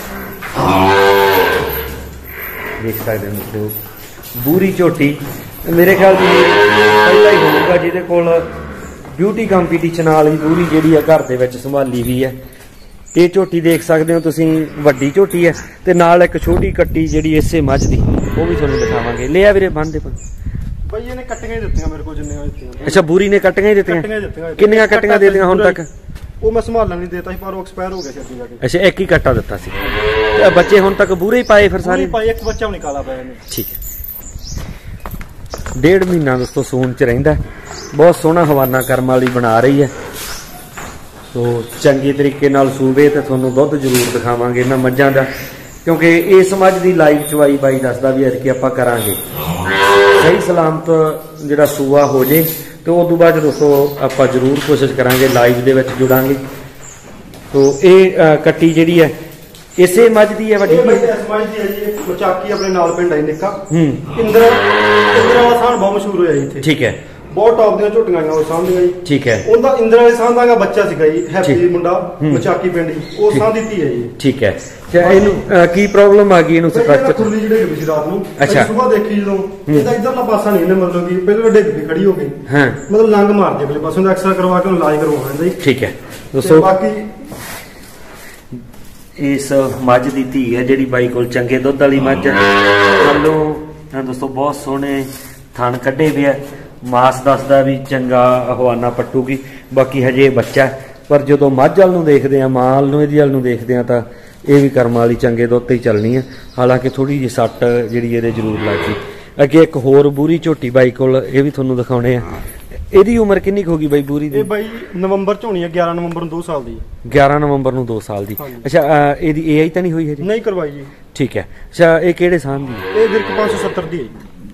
ਦੇਖ ਸਕਦੇ ਹੋ ਬੂਰੀ ਝੋਟੀ, ਮੇਰੇ ਖਿਆਲ ਦੀ ਪਹਿਲਾਂ ਹੀ ਹੋਊਗਾ ਜਿਹਦੇ ਕੋਲ ਬਿਊਟੀ ਕੰਪੀਟੀਸ਼ਨ ਵਾਲੀ ਬੂਰੀ ਜਿਹੜੀ ਆ ਘਰ ਦੇ ਵਿੱਚ ਸੰਭਾਲੀ ਵੀ ਹੈ। ਇਹ ਝੋਟੀ ਦੇਖ ਸਕਦੇ ਹੋ ਤੁਸੀਂ, ਵੱਡੀ ਝੋਟੀ ਹੈ, ਤੇ ਨਾਲ ਇੱਕ ਛੋਟੀ ਕੱਟੀ ਜਿਹੜੀ ਇਸੇ ਮੱਝ ਦੀ, ਉਹ ਵੀ ਤੁਹਾਨੂੰ ਦਿਖਾਵਾਂਗੇ। ਲਿਆ ਵੀਰੇ ਬੰਨ੍ਹ ਦੇ
ਬਾਈ ਇਹਨੇ ਕੱਟੀਆਂ ਹੀ ਦਿੱਤੀਆਂ ਮੇਰੇ ਕੋਲ ਜਿੰਨੀਆਂ ਦਿੱਤੀਆਂ।
ਅੱਛਾ, ਬੂਰੀ ਨੇ ਕੱਟੀਆਂ ਹੀ ਦਿੱਤੀਆਂ। ਕਿੰਨੀਆਂ ਕੱਟੀਆਂ ਦੇ ਦਿੱਤੀਆਂ ਹੁਣ ਤੱਕ?
ਉਹ ਮੈਂ ਸੰਭਾਲਣ ਨਹੀਂ ਦੇਤਾ ਸੀ, ਪਰ ਉਹ ਐਕਸਪਾਇਰ ਹੋ ਗਿਆ ਸੀ ਅੱਗੇ ਜਾ ਕੇ।
ਅੱਛਾ, ਇੱਕ ਹੀ ਕੱਟਾ ਦਿੱਤਾ ਸੀ। ਤੇ ਬੱਚੇ ਹੁਣ ਤੱਕ ਬੂਰੇ ਹੀ ਪਾਏ ਫਿਰ ਸਾਰੇ?
ਪਾਏ, ਇੱਕ ਬੱਚਾ ਵੀ ਨਿਕਾਲਾ ਪਾਇਆ ਇਹਨੇ।
ਠੀਕ ਹੈ, ਡੇਢ ਮਹੀਨਾ ਦੋਸਤੋ ਸੂਣ ਚ ਰਹਿੰਦਾ। ਬਹੁਤ ਸੋਹਣਾ ਹਵਾਨਾ ਕਰਮ ਵਾਲੀ ਬਣਾ ਰਹੀ ਹੈ। ਸੋ ਚੰਗੇ ਤਰੀਕੇ ਨਾਲ ਸੂਵੇ ਤੇ ਤੁਹਾਨੂੰ ਦੁੱਧ ਜ਼ਰੂਰ ਦਿਖਾਵਾਂਗੇ ਇਹਨਾਂ ਮੱਝਾਂ ਦਾ, ਕਿਉਂਕਿ ਇਸ ਮੱਝ ਦੀ ਲਾਈਵ ਚਵਾਈ ਬਾਈ ਦੱਸਦਾ ਵੀ ਐਤਕੀ ਆਪਾਂ ਕਰਾਂਗੇ। ਸਹੀ ਸਲਾਮਤ ਜਿਹੜਾ ਸੂਆ ਹੋ ਜੇ ਤੇ ਉਸ ਤੋਂ ਬਾਅਦ ਦੋਸਤੋ ਆਪਾਂ ਜ਼ਰੂਰ ਕੋਸ਼ਿਸ਼ ਕਰਾਂਗੇ ਲਾਈਵ ਦੇ ਵਿੱਚ ਜੁੜਾਂਗੇ। ਤੋ ਇਹ ਕੱਟੀ ਜਿਹੜੀ ਹੈ ਇਸੇ ਮੱਝ ਦੀ ਹੈ? ਵੱਡੀ
ਇਸ ਮੱਝ ਦੀ ਹੈ ਜੀ, ਮਚਾਕੀ ਆਪਣੇ ਨਾਲ ਪਿੰਡ ਹੈ ਨਿੱਕਾ। ਹੂੰ, ਇੰਦਰ ਇੰਦਰ ਵਾਲਾ ਸਾਨ ਬਹੁਤ ਮਸ਼ਹੂਰ ਹੋਇਆ ਇੱਥੇ। ਠੀਕ ਹੈ, ਬਹੁਤ ਟੌਪ ਦੀਆਂ ਝੋਟੀਆਂ ਆਈਆਂ ਉਹ ਸਾਹਮਣੇ ਜੀ। ਠੀਕ ਹੈ, ਉਹਦਾ ਇੰਦਰ ਵਾਲੇ ਸਾਹ ਦਾ ਬੱਚਾ ਸੀਗਾ ਜੀ, ਹੈਪੀ ਮੁੰਡਾ, ਮਚਾਕੀ ਪਿੰਡ ਜੀ, ਉਹ ਸਾਹ ਦਿੱਤੀ ਹੈ ਜੀ। ਠੀਕ ਹੈ, ਤੇ ਇਹਨੂੰ ਕੀ ਪ੍ਰੋਬਲਮ ਆ ਗਈ ਇਹਨੂੰ? ਸਟਰਕਚਰ ਖੁਰਲੀ ਜਿਹੜੇ ਗਈ ਸੀ ਰਾਤ ਨੂੰ। ਅੱਛਾ, ਸਵੇਰ ਦੇਖੀ ਜਦੋਂ ਇਹਦਾ ਇਧਰਲਾ ਪਾਸਾ ਨਹੀਂ ਇਹਨੇ ਮਤਲਬ ਕਿ ਪਹਿਲਾਂ ਡਿੱਗ ਕੇ ਖੜੀ ਹੋ ਗਈ। ਹਾਂ, ਮਤਲਬ ਲੰਗ ਮਾਰਦੀ ਅਗਲੇ ਪਾਸੋਂ ਦਾ, ਐਕਸਰਾ ਕਰਵਾ ਕੇ ਉਹਨੂੰ ਇਲਾਜ ਕਰਵਾ ਦਿੰਦਾ ਜੀ। ਠੀਕ ਹੈ ਦੋਸਤੋ, ਬਾਕੀ ਇਸ ਮੱਝ ਦੀ ਧੀ ਹੈ ਜਿਹੜੀ ਬਾਈ ਕੋਲ, ਚੰਗੇ ਦੁੱਧ ਵਾਲੀ ਮੱਝ ਵੱਲੋਂ ਦੋਸਤੋ ਬਹੁਤ ਸੋਹਣੇ ਥਣ ਕੱਢੇ ਵੀ ਹੈ। ਮਾਸ ਦੱਸਦਾ ਵੀ ਚੰਗਾ ਹਵਾਨਾ ਪੱਟੂਗੀ। ਬਾਕੀ ਹਜੇ ਬੱਚਾ, ਪਰ ਜਦੋਂ ਮੱਝ ਵੱਲ ਨੂੰ ਦੇਖਦੇ ਆ, ਮਾਲ ਨੂੰ ਇਹਦੀ ਵੱਲ ਨੂੰ ਦੇਖਦੇ ਆ, ਤਾਂ ਇਹ ਵੀ ਕਰਮ ਵਾਲੀ ਚੰਗੇ ਦੁੱਧ ਤੇ ਹੀ ਚੱਲਣੀ ਆ। ਹਾਲਾਂਕਿ ਥੋੜੀ ਜਿਹੀ ਸੱਟ ਜਿਹੜੀ ਇਹਦੇ ਜ਼ਰੂਰ ਲੱਗ ਗਈ। ਅੱਗੇ ਇੱਕ ਹੋਰ ਬੂਰੀ ਝੋਟੀ ਬਾਈ ਕੋਲ, ਇਹ ਵੀ ਤੁਹਾਨੂੰ ਦਿਖਾਉਣੇ ਆ। ਇਹਦੀ ਉਮਰ ਕਿੰਨੀ ਕੁ ਹੋ ਗਈ ਬਾਈ ਬੂਰੀ ਦੀ? ਇਹ ਬਾਈ ਨਵੰਬਰ ਚ ਹੋਣੀ ਹੈ, ਗਿਆਰਾਂ ਨਵੰਬਰ ਨੂੰ ਦੋ ਸਾਲ ਦੀ। ਗਿਆਰਾਂ ਨਵੰਬਰ ਨੂੰ ਦੋ ਸਾਲ ਦੀ। ਅੱਛਾ, ਇਹਦੀ ਏ ਆਈ ਤਾਂ ਨਹੀਂ ਹੋਈ ਹਜੇ? ਨਹੀਂ ਕਰਵਾਈ ਜੀ। ਠੀਕ ਹੈ, ਅੱਛਾ ਇਹ ਕਿਹੜੇ ਸਾਲ ਦੀ? ਇਹ ਵਿਰਕ ਪੰਜ ਸੌ ਸੱਤਰ ਦੀ ਹੈ।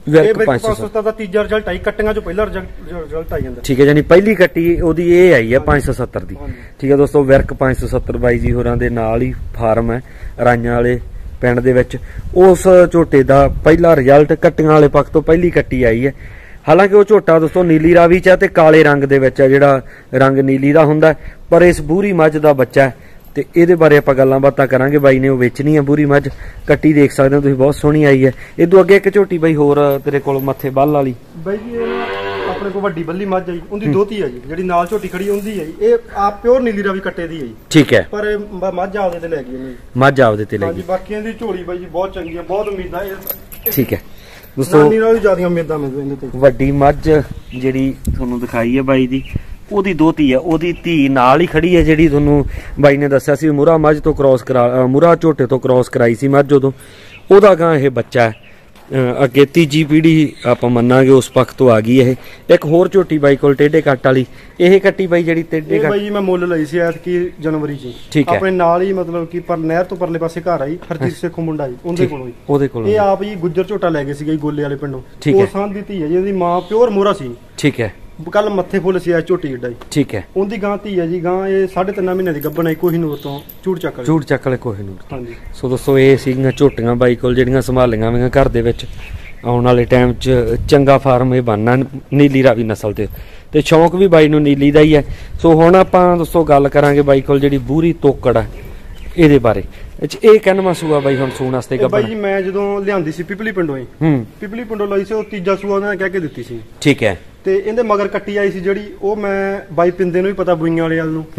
ਦਾ ਤੀਜਾ ਰਿਜ਼ਲਟ ਆਈ, ਕੱਟੀਆਂ ਚੋਂ ਪਹਿਲਾ ਰਿਜ਼ਲਟ ਆਈ ਜਾਂਦਾ। ਠੀਕ ਹੈ, ਯਾਨੀ ਪਹਿਲੀ ਕੱਟੀ ਉਹਦੀ ਇਹ ਆਈ ਹੈ ਪੰਜ ਸੌ ਸੱਤਰ ਦੀ। ਠੀਕ ਹੈ ਦੋਸਤੋ, ਵਿਰਕ ਪੰਜ ਸੌ ਸੱਤਰ ਬਾਈ ਜੀ ਹੋਰਾਂ ਦੇ ਨਾਲ ਹੀ ਫਾਰਮ ਹੈ ਰਾਈਆਂ ਵਾਲੇ ਪਿੰਡ ਦੇ ਵਿੱਚ। ਉਸ ਝੋਟੇ ਦਾ ਪਹਿਲਾ ਰਿਜ਼ਲਟ ਕੱਟੀਆਂ ਵਾਲੇ ਪੱਖ ਤੋਂ ਪਹਿਲੀ ਕੱਟੀ ਆਈ ਹੈ। ਹਾਲਾਂਕਿ ਉਹ ਝੋਟਾ ਦੋਸਤੋ ਨੀਲੀ ਰਾਵੀ ਚ ਹੈ ਤੇ ਕਾਲੇ ਰੰਗ ਦੇ ਵਿੱਚ ਹੈ, ਜਿਹੜਾ ਰੰਗ ਨੀਲੀ ਦਾ ਹੁੰਦਾ, ਪਰ ਇਸ ਬੂਰੀ ਮੱਝ ਦਾ ਬੱਚਾ ਹੈ। ਤੇ ਇਹਦੇ ਬਾਰੇ ਆਪਾਂ ਗੱਲਾਂ ਬਾਤਾਂ ਕਰਾਂਗੇ। ਬਾਈ ਨੇ ਉਹ ਵੇਚਣੀ ਆ ਬੂਰੀ ਮੱਝ। ਕੱਟੀ ਦੇਖ ਸਕਦੇ ਹੋ ਤੁਸੀਂ, ਬਹੁਤ ਸੋਹਣੀ ਆਈ ਹੈ। ਇਦੋਂ ਅੱਗੇ ਇੱਕ ਝੋਟੀ ਬਾਈ ਹੋਰ ਤੇਰੇ ਕੋਲ ਮੱਥੇ ਬੱਲ ਵਾਲੀ ਬਾਈ ਜੀ, ਆਪਣੇ ਕੋਲ ਵੱਡੀ ਬੱਲੀ ਮੱਝ ਆਈ, ਉਹਦੀ ਦੋਤੀ ਹੈ ਜੀ, ਜਿਹੜੀ ਨਾਲ ਝੋਟੀ ਖੜੀ ਹੁੰਦੀ ਹੈ ਜੀ। ਇਹ ਆਪ ਪਿਓਰ ਨੀਲੀ ਰਾਵੀ ਕੱਟੇ ਦੀ ਹੈ ਜੀ। ਠੀਕ ਹੈ, ਪਰ ਮੱਝ ਆਪਦੇ ਤੇ ਲੈ ਗਈ ਉਹਨੇ। ਮੱਝ ਆਪਦੇ ਤੇ ਲੈ ਗਈ। ਬਾਕੀਆਂ ਦੀ ਝੋਲੀ ਬਾਈ ਜੀ ਬਹੁਤ ਚੰਗੀ ਆ, ਬਹੁਤ ਉਮੀਦਾਂ। ਠੀਕ ਹੈ ਦੋਸਤੋ, ਨਾਨੀ ਨਾਲੋਂ ਜ਼ਿਆਦਾ ਉਮੀਦਾਂ ਮੈਨੂੰ ਇਹਦੇ ਤੇ। ਵੱਡੀ ਮੱਝ ਜਿਹੜੀ ਤੁਹਾਨੂੰ ਦਿਖਾਈ ਹੈ ਬਾਈ ਦੀ, ਉਹਦੀ ਦੋਤੀ ਆ, ਉਹਦੀ ਧੀ ਨਾਲ ਹੀ ਖੜੀ ਹੈ, ਜਿਹੜੀ ਤੁਹਾਨੂੰ ਬਾਈ ਨੇ ਦੱਸਿਆ ਸੀ ਮੁਰਾ ਮੱਝ ਤੋਂ ਕ੍ਰੋਸ ਕਰਾ ਮੁਰਾ ਝੋਟੇ ਤੋਂ ਕ੍ਰੋਸ ਕਰਾਈ ਸੀ ਮੱਝ ਉਦੋਂ। ਉਹਦਾ ਗਾਂ ਇਹ ਬੱਚਾ ਹੈ। ਅੱਗੇ ਤੀਜੀ ਪੀੜ੍ਹੀ ਆਪਾਂ ਮੰਨਾਂਗੇ ਉਸ ਪੱਖ ਤੋਂ ਆ ਗਈ ਇਹ। ਇੱਕ ਹੋਰ ਝੋਟੀ ਬਾਈ ਕੋਲ ਟੇਢੇ ਕੱਟ ਵਾਲੀ, ਇਹ ਕੱਟੀ ਬਾਈ ਜਿਹੜੀ ਟੇਢੇ ਕੱਟ, ਬਾਈ ਜੀ ਮੈਂ ਮੁੱਲ ਲਈ ਸੀ ਐਤਕੀ ਜਨਵਰੀ ਚ। ਠੀਕ ਹੈ, ਆਪਣੇ ਨਾਲ ਹੀ ਮਤਲਬ ਕਿ ਪਰ ਨਹਿਰ ਤੋਂ ਪਰਲੇ ਪਾਸੇ ਘਰ ਆਈ, ਹਰਜੀਤ ਸੇਖੋਂ ਮੁੰਡਾ ਜੀ, ਉਹਦੇ ਕੋਲੋਂ ਉਹਦੇ ਕੋਲੋਂ ਇਹ ਆਪ ਜੀ ਗੁੱਜਰ ਝੋਟਾ ਲੈ ਗਏ ਸੀਗੇ ਗੋਲੇ ਵਾਲੇ ਪਿੰਡੋਂ। ਉਹ ਸਾਂਝ ਦੀ ਧੀ ਹੈ ਜੀ, ਉਹਦੀ ਮਾਂ ਪਿਓਰ ਮੋਹਰਾ ਸੀ। ਠੀਕ ਹੈ, ਕੱਲ ਮੱਥੇ ਫੁੱਲ ਸੀ ਝੋਟੀ ਏਡਾ ਜੀ। ਠੀਕ ਹੈ, ਉਹਦੀ ਗਾਂ ਧੀ ਹੈ ਜੀ। ਗਾਂ ਇਹ ਸਾਢੇ ਤਿੰਨ ਮਹੀਨੇ ਦੀ ਗੱਭਣ ਆਈ, ਕੋਹੀਨੂਰ ਤੋਂ, ਚੂੜ ਚੱਕ ਚੂੜ ਚੱਕ ਵਾਲੇ ਕੋਹੀਨੂਰ। ਹਾਂਜੀ, ਸੋ ਦੋਸਤੋ ਇਹ ਸੀਗੀਆਂ ਝੋਟੀਆਂ ਬਾਈ ਕੋਲ ਜਿਹੜੀਆਂ ਸੰਭਾਲੀਆਂ ਹੋਈਆਂ ਘਰ ਦੇ ਵਿੱਚ। ਆਉਣ ਵਾਲੇ ਟਾਈਮ 'ਚ ਚੰਗਾ ਫਾਰਮ ਇਹ ਬਣਨਾ ਨੀਲੀ ਰਾਵੀ ਨਸਲ ਤੇ, ਤੇ ਸ਼ੌਂਕ ਵੀ ਬਾਈ ਨੂੰ ਨੀਲੀ ਦਾ ਹੀ ਹੈ। ਸੋ ਹੁਣ ਆਪਾਂ ਦੋਸਤੋ ਗੱਲ ਕਰਾਂਗੇ ਬਾਈ ਕੋਲ ਜਿਹੜੀ ਬੂਰੀ ਤੋਕੜ ਹੈ ਇਹਦੇ ਬਾਰੇ। ਇਹ ਕਿੰਨਵਾਂ ਸੂਆ ਬਾਈ ਹੁਣ ਸੂਣ ਵਾਸਤੇ ਗੱਭਣ? ਬਾਈ ਜੀ ਮੈਂ ਜਦੋਂ ਲਿਆਂਦੀ ਸੀ ਪਿਪਲੀ ਪਿੰਡੋਂ ਹੀ, ਹੂੰ ਪਿਪਲੀ ਪਿੰਡੋਂ ਲਈ ਸੀ, ਉਹ ਤੀਜਾ ਸੂਆ ਉਹਨਾਂ ਨੇ ਕਹਿ ਕੇ ਦਿੱਤੀ ਸੀ। ਠੀਕ ਹੈ, ਤੇ ਇਹਦੇ ਮਗਰ ਕੱਟੀ ਆਈ ਸੀ ਜਿਹੜੀ, ਉਹ ਮੈਂ ਬਾਈ ਪਿੰਦੇ ਨੂੰ ਵੀ ਪਤਾ ਬੁਈਆਂ ਵਾਲੇ ਵੱਲ ਨੂੰ, ਹੂੰ